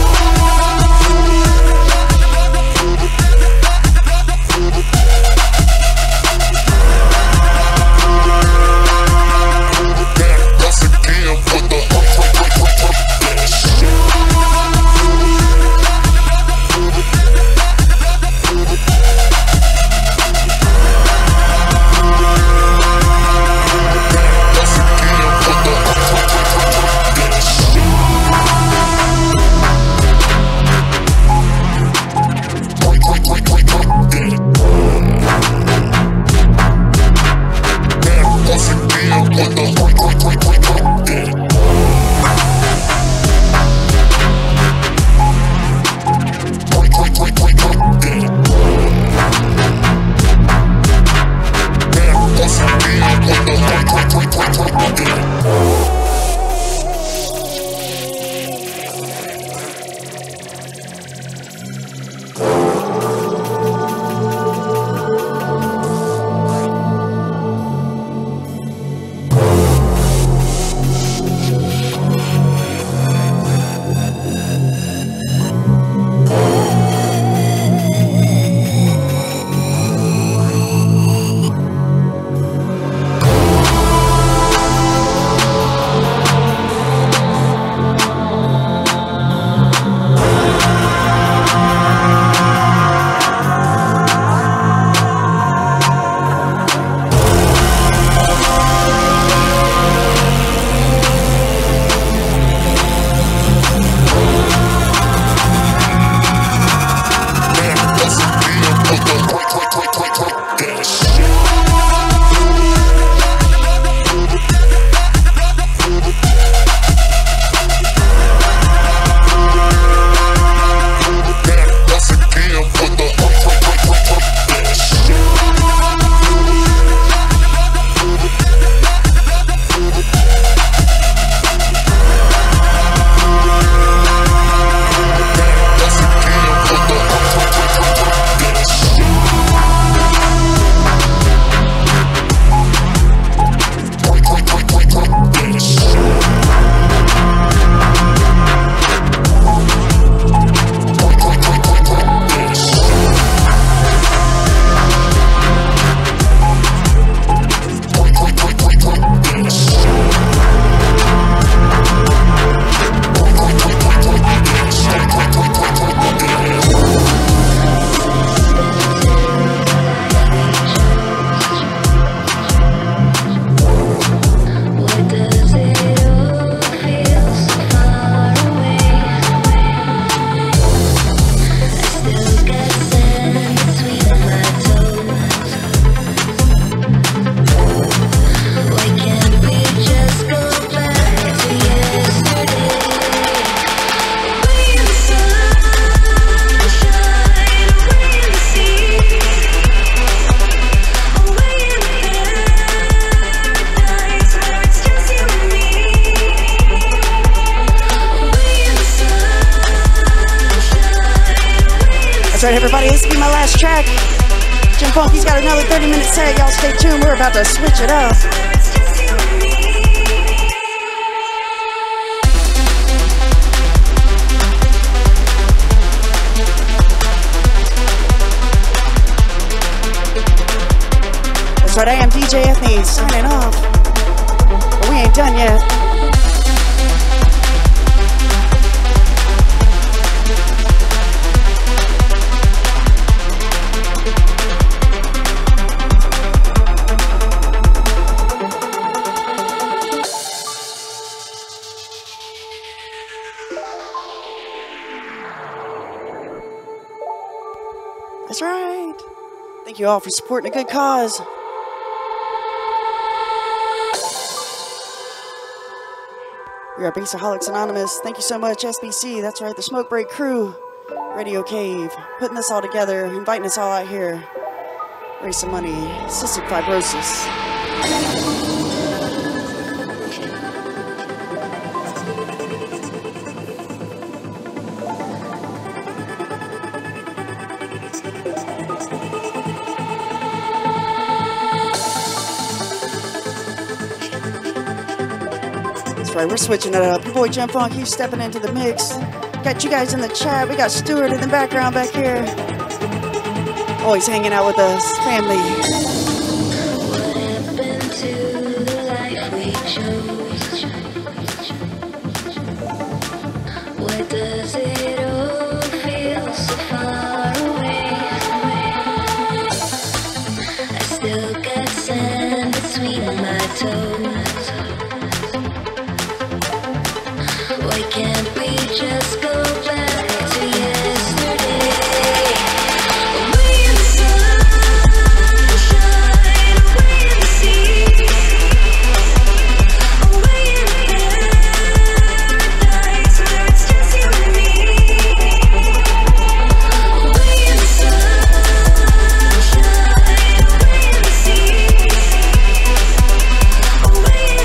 That's right, everybody. This will be my last track. Jim Funky's got another 30-minute set. Y'all stay tuned. We're about to switch it up. That's right, I am DJ Ethney signing off. But we ain't done yet. That's right. Thank you all for supporting a good cause. We are Bass-A-Holix Anonymous. Thank you so much, SBC. That's right, the Smoke Break crew. Radio Cave. Putting this all together. Inviting us all out here. Raise some money. Cystic Fibrosis. That's right, we're switching it up. Your boy Jim Funk, he's stepping into the mix. Got you guys in the chat. We got Stuart in the background back here. Always hanging out with us, family.
What happened to the life we chose? Why does it all feel so far away? I still got sand between my toes. Why can't we just go back to yesterday? Away in the sunshine, away in the sea, away in paradise where it's just you and me. Away in the sunshine, away in the sea, away in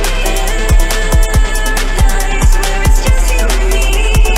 paradise where it's just you and me.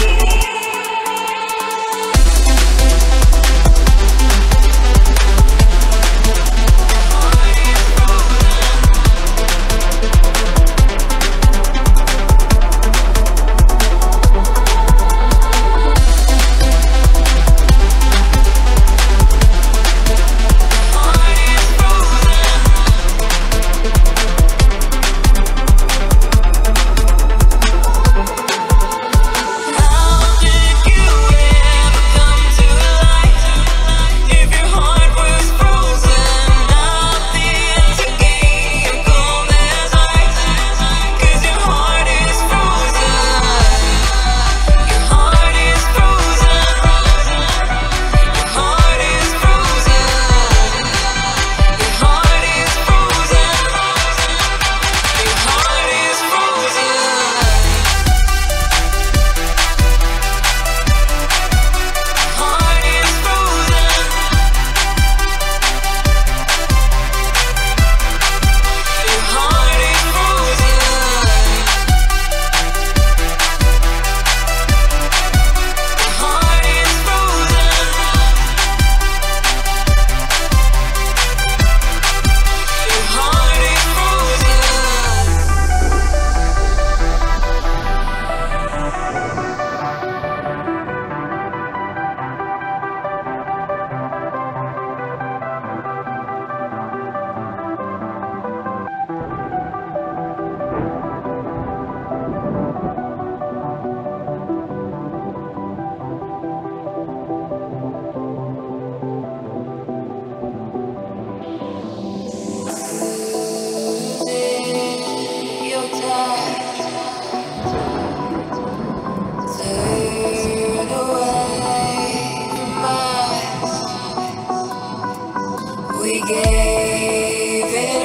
We gave it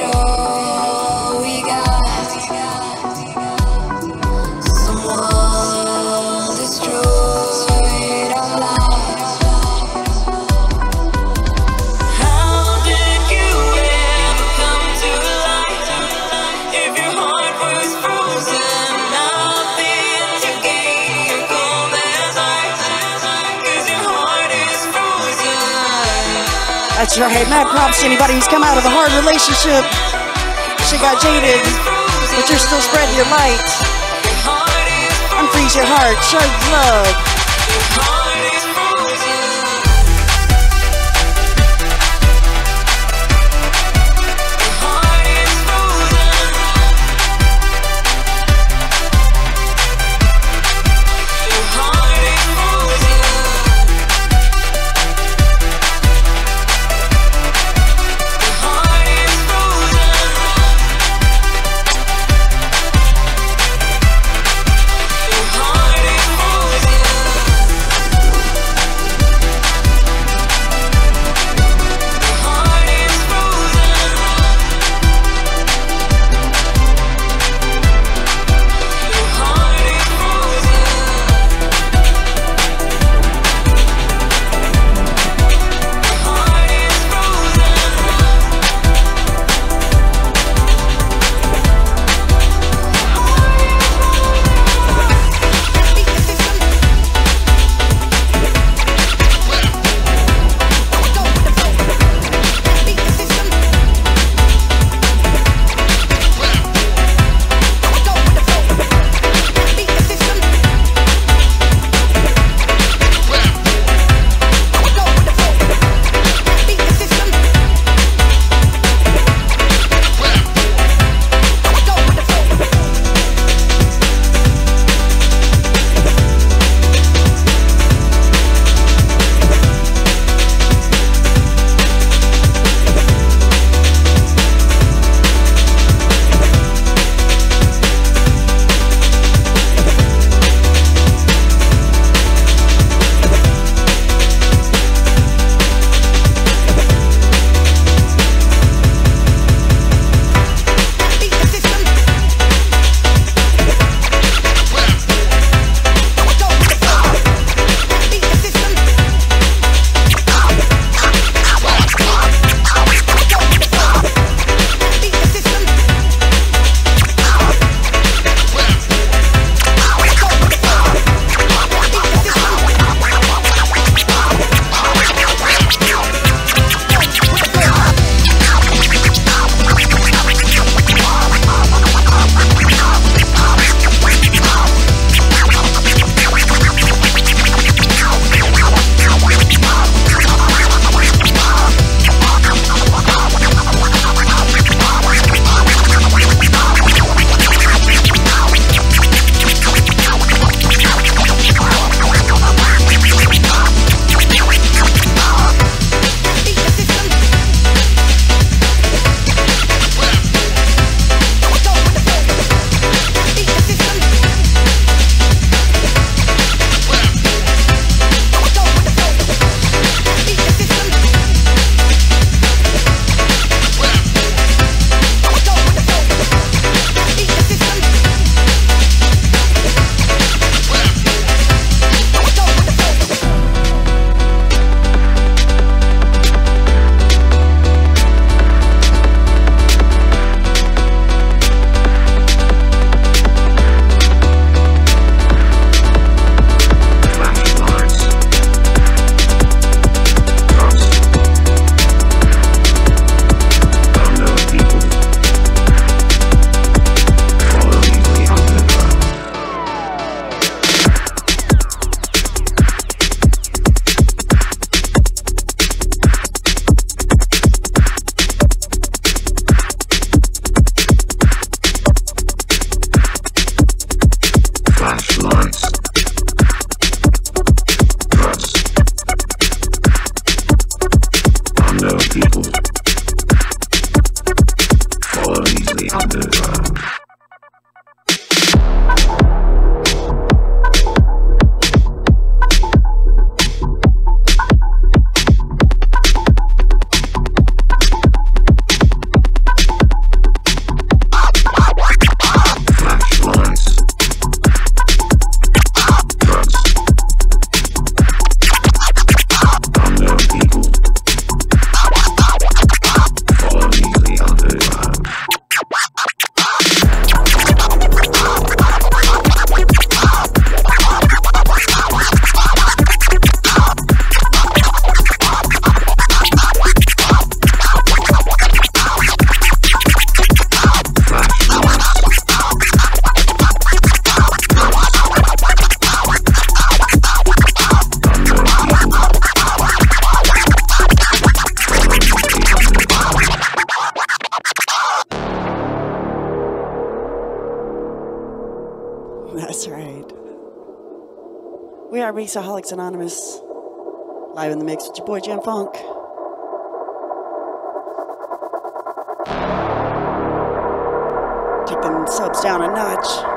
all we got. Someone destroyed our lives. How did you ever come to light? If your heart was frozen, nothing to gain. You're cold as ice, 'cause your heart is frozen.
That's right, mad props to anybody who's come out of a hard relationship. She got jaded, but you're still spreading your light. Unfreeze your heart, show love.
Your heart is frozen.
That's right. We are Bass-A-Holix Anonymous. Live in the mix with your boy Jam Funk. Take them subs down a notch.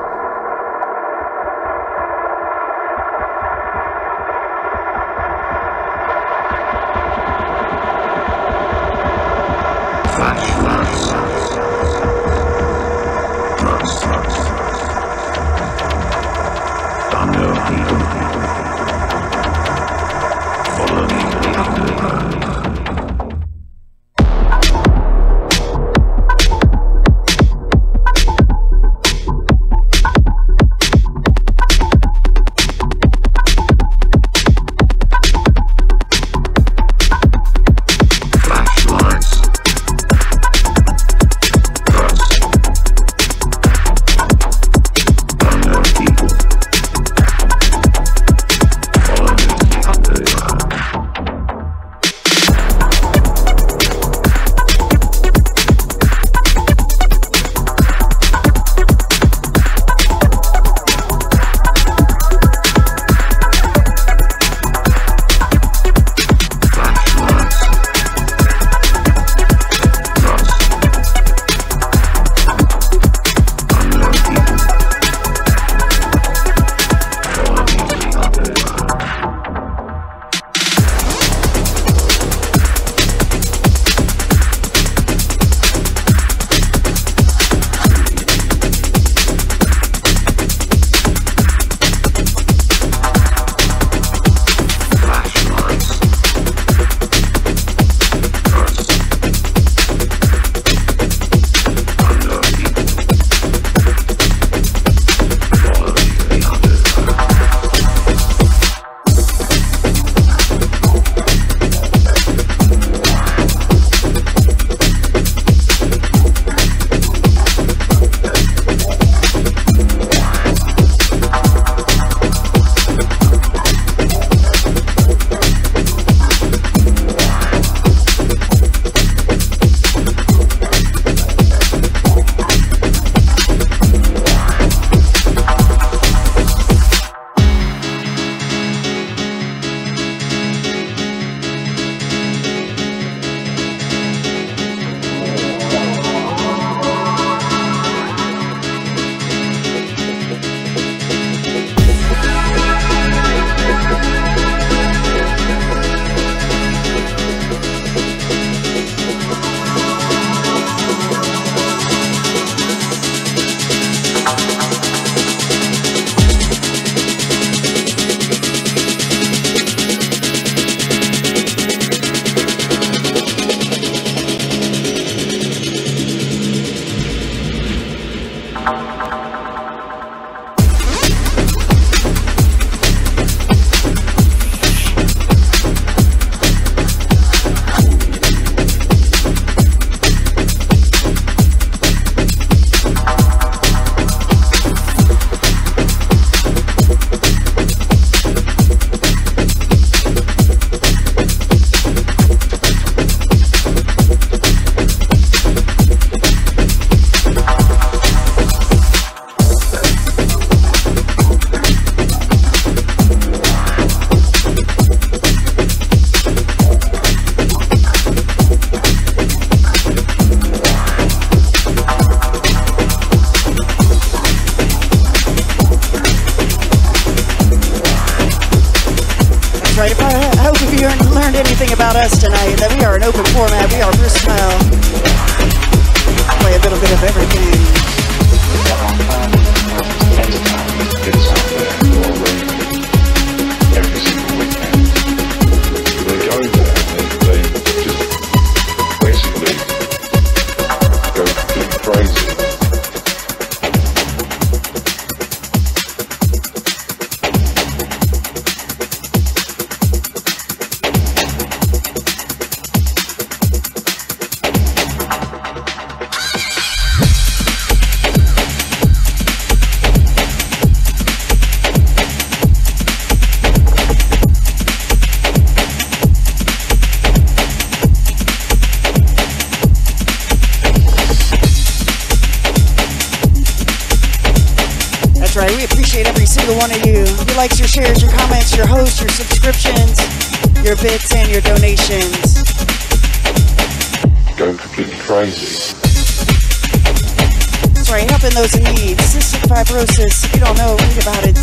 right, we appreciate every single one of you. Your likes, your shares, your comments, your hosts, your subscriptions, your bits, and your donations.
Go completely crazy.
That's right, helping those in need. Cystic Fibrosis, if you don't know, read about it.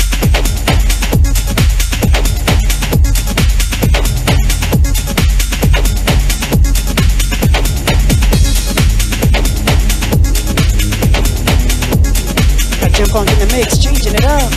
Jump on in the mix, changing it up.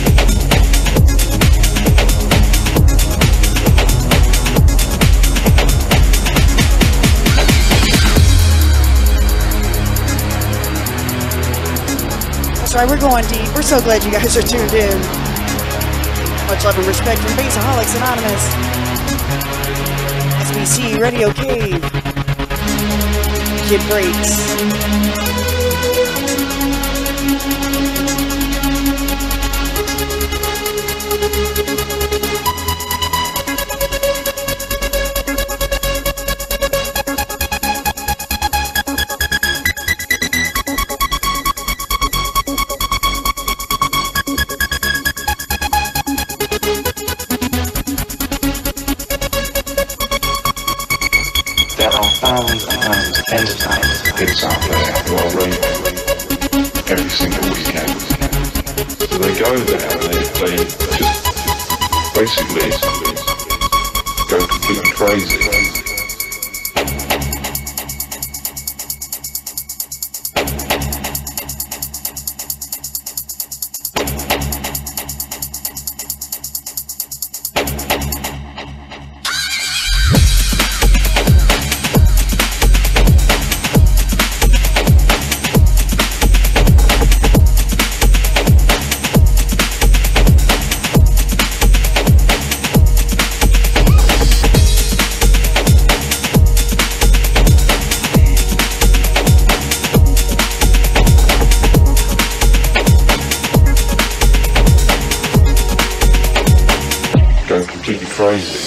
That's right, we're going deep. We're so glad you guys are tuned in. Much love and respect from Bass-A-Holix Anonymous. SBC Radio Cave. Kid Breaks.
Kids out there who are raving every single weekend. So they go there and they just basically go completely crazy. Crazy.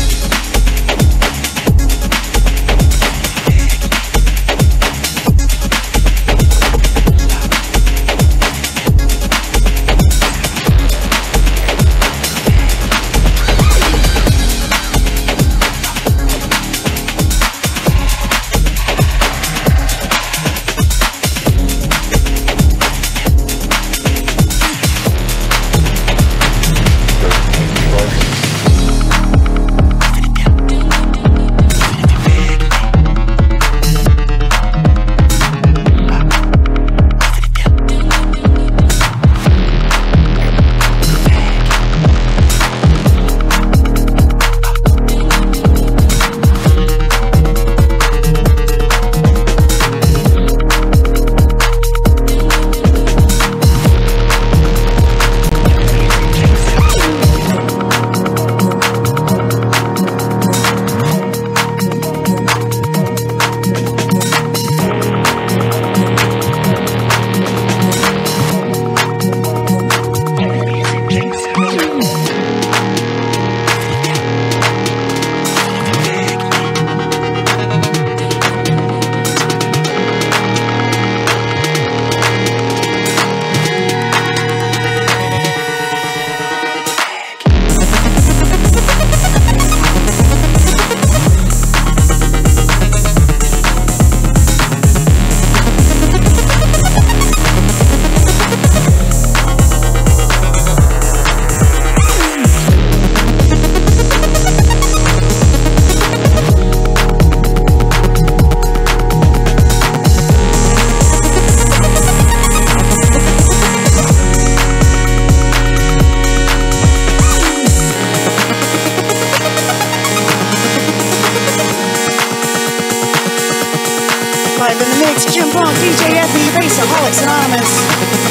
Live in the mix, Jim Punk, DJ Ethney, Bass-A-Holix Anonymous.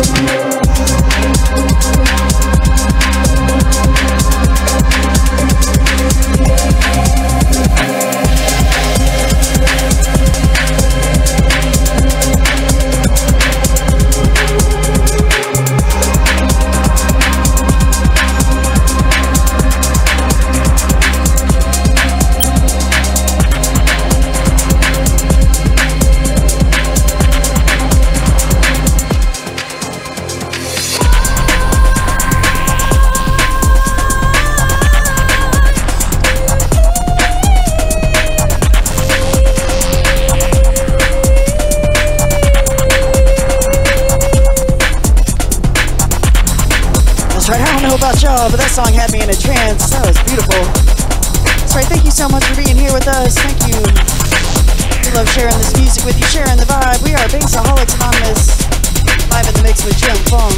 About y'all, but that song had me in a trance. That was beautiful. That's right, thank you so much for being here with us. Thank you. We love sharing this music with you, sharing the vibe. We are Bass-A-Holix Anonymous, live in the mix with Jim Funk.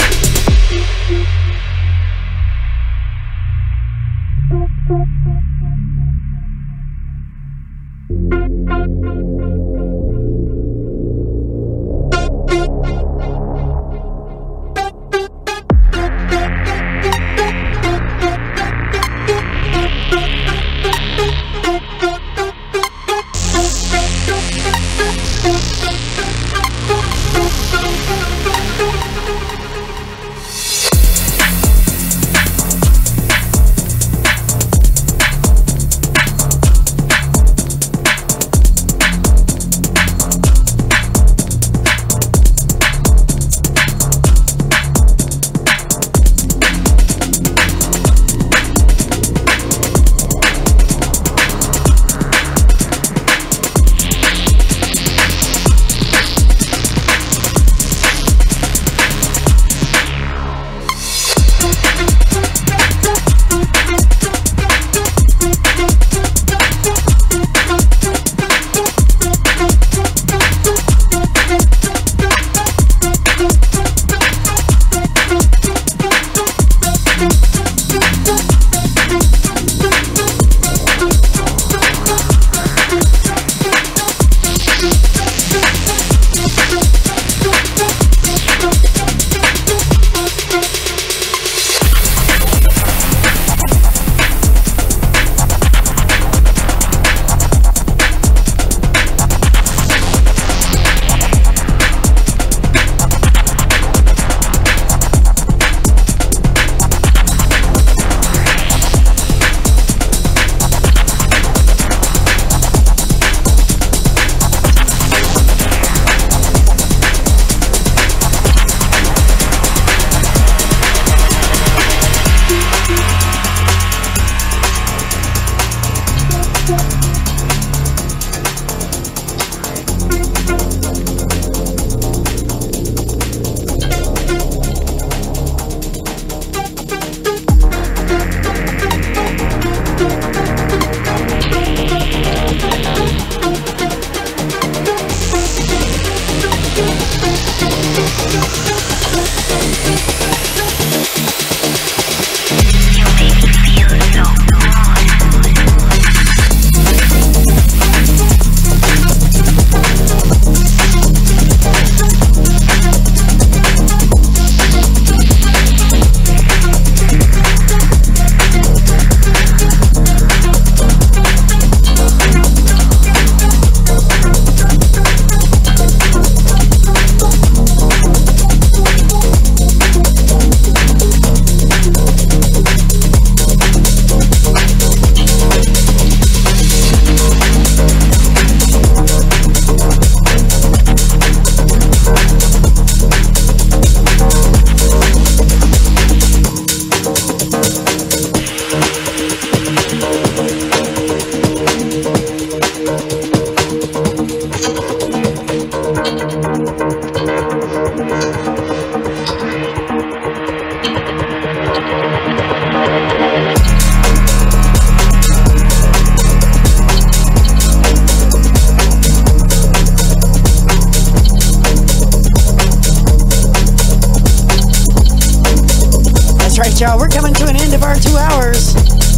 Y'all, we're coming to an end of our 2 hours.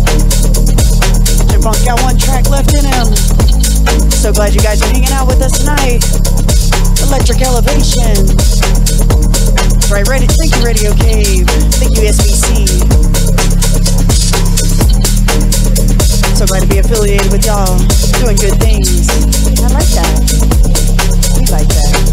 Jim Funk's got one track left in him. So glad you guys are hanging out with us tonight. Electric Elevation. right, thank you, Radio Cave. Thank you, SBC. So glad to be affiliated with y'all, doing good things. I like that. We like that.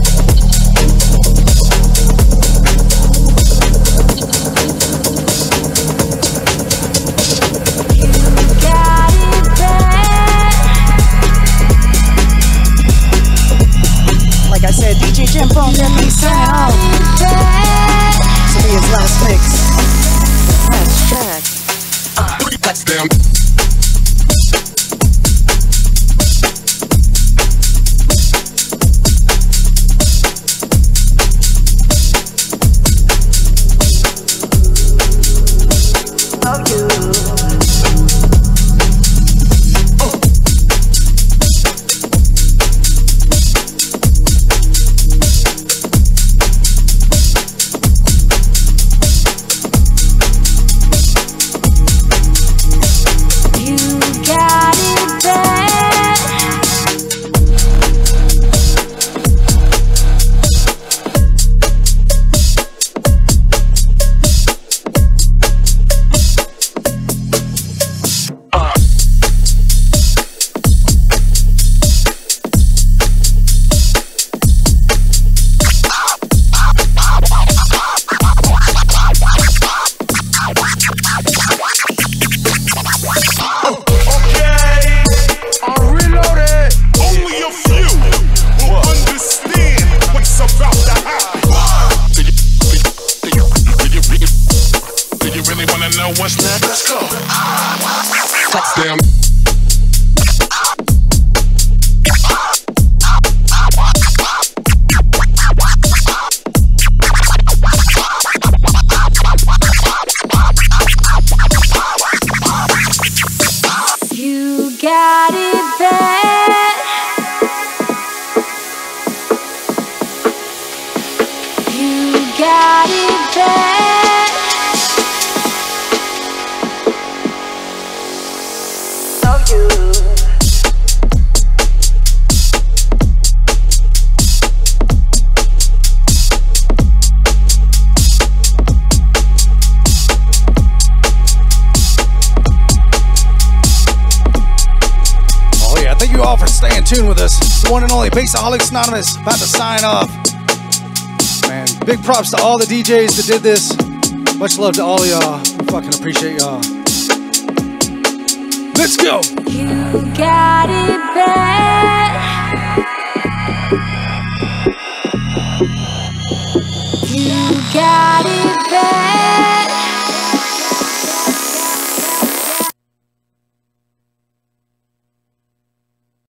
Like I said, DJ Jim Phone definitely signing off. This will be his last mix. Last track.
Touchdown.
Bass-A-Holix Anonymous, about to sign off. Man, big props to all the DJs that did this. Much love to all of y'all. We fucking appreciate y'all. Let's go.
You got it bad. You got it.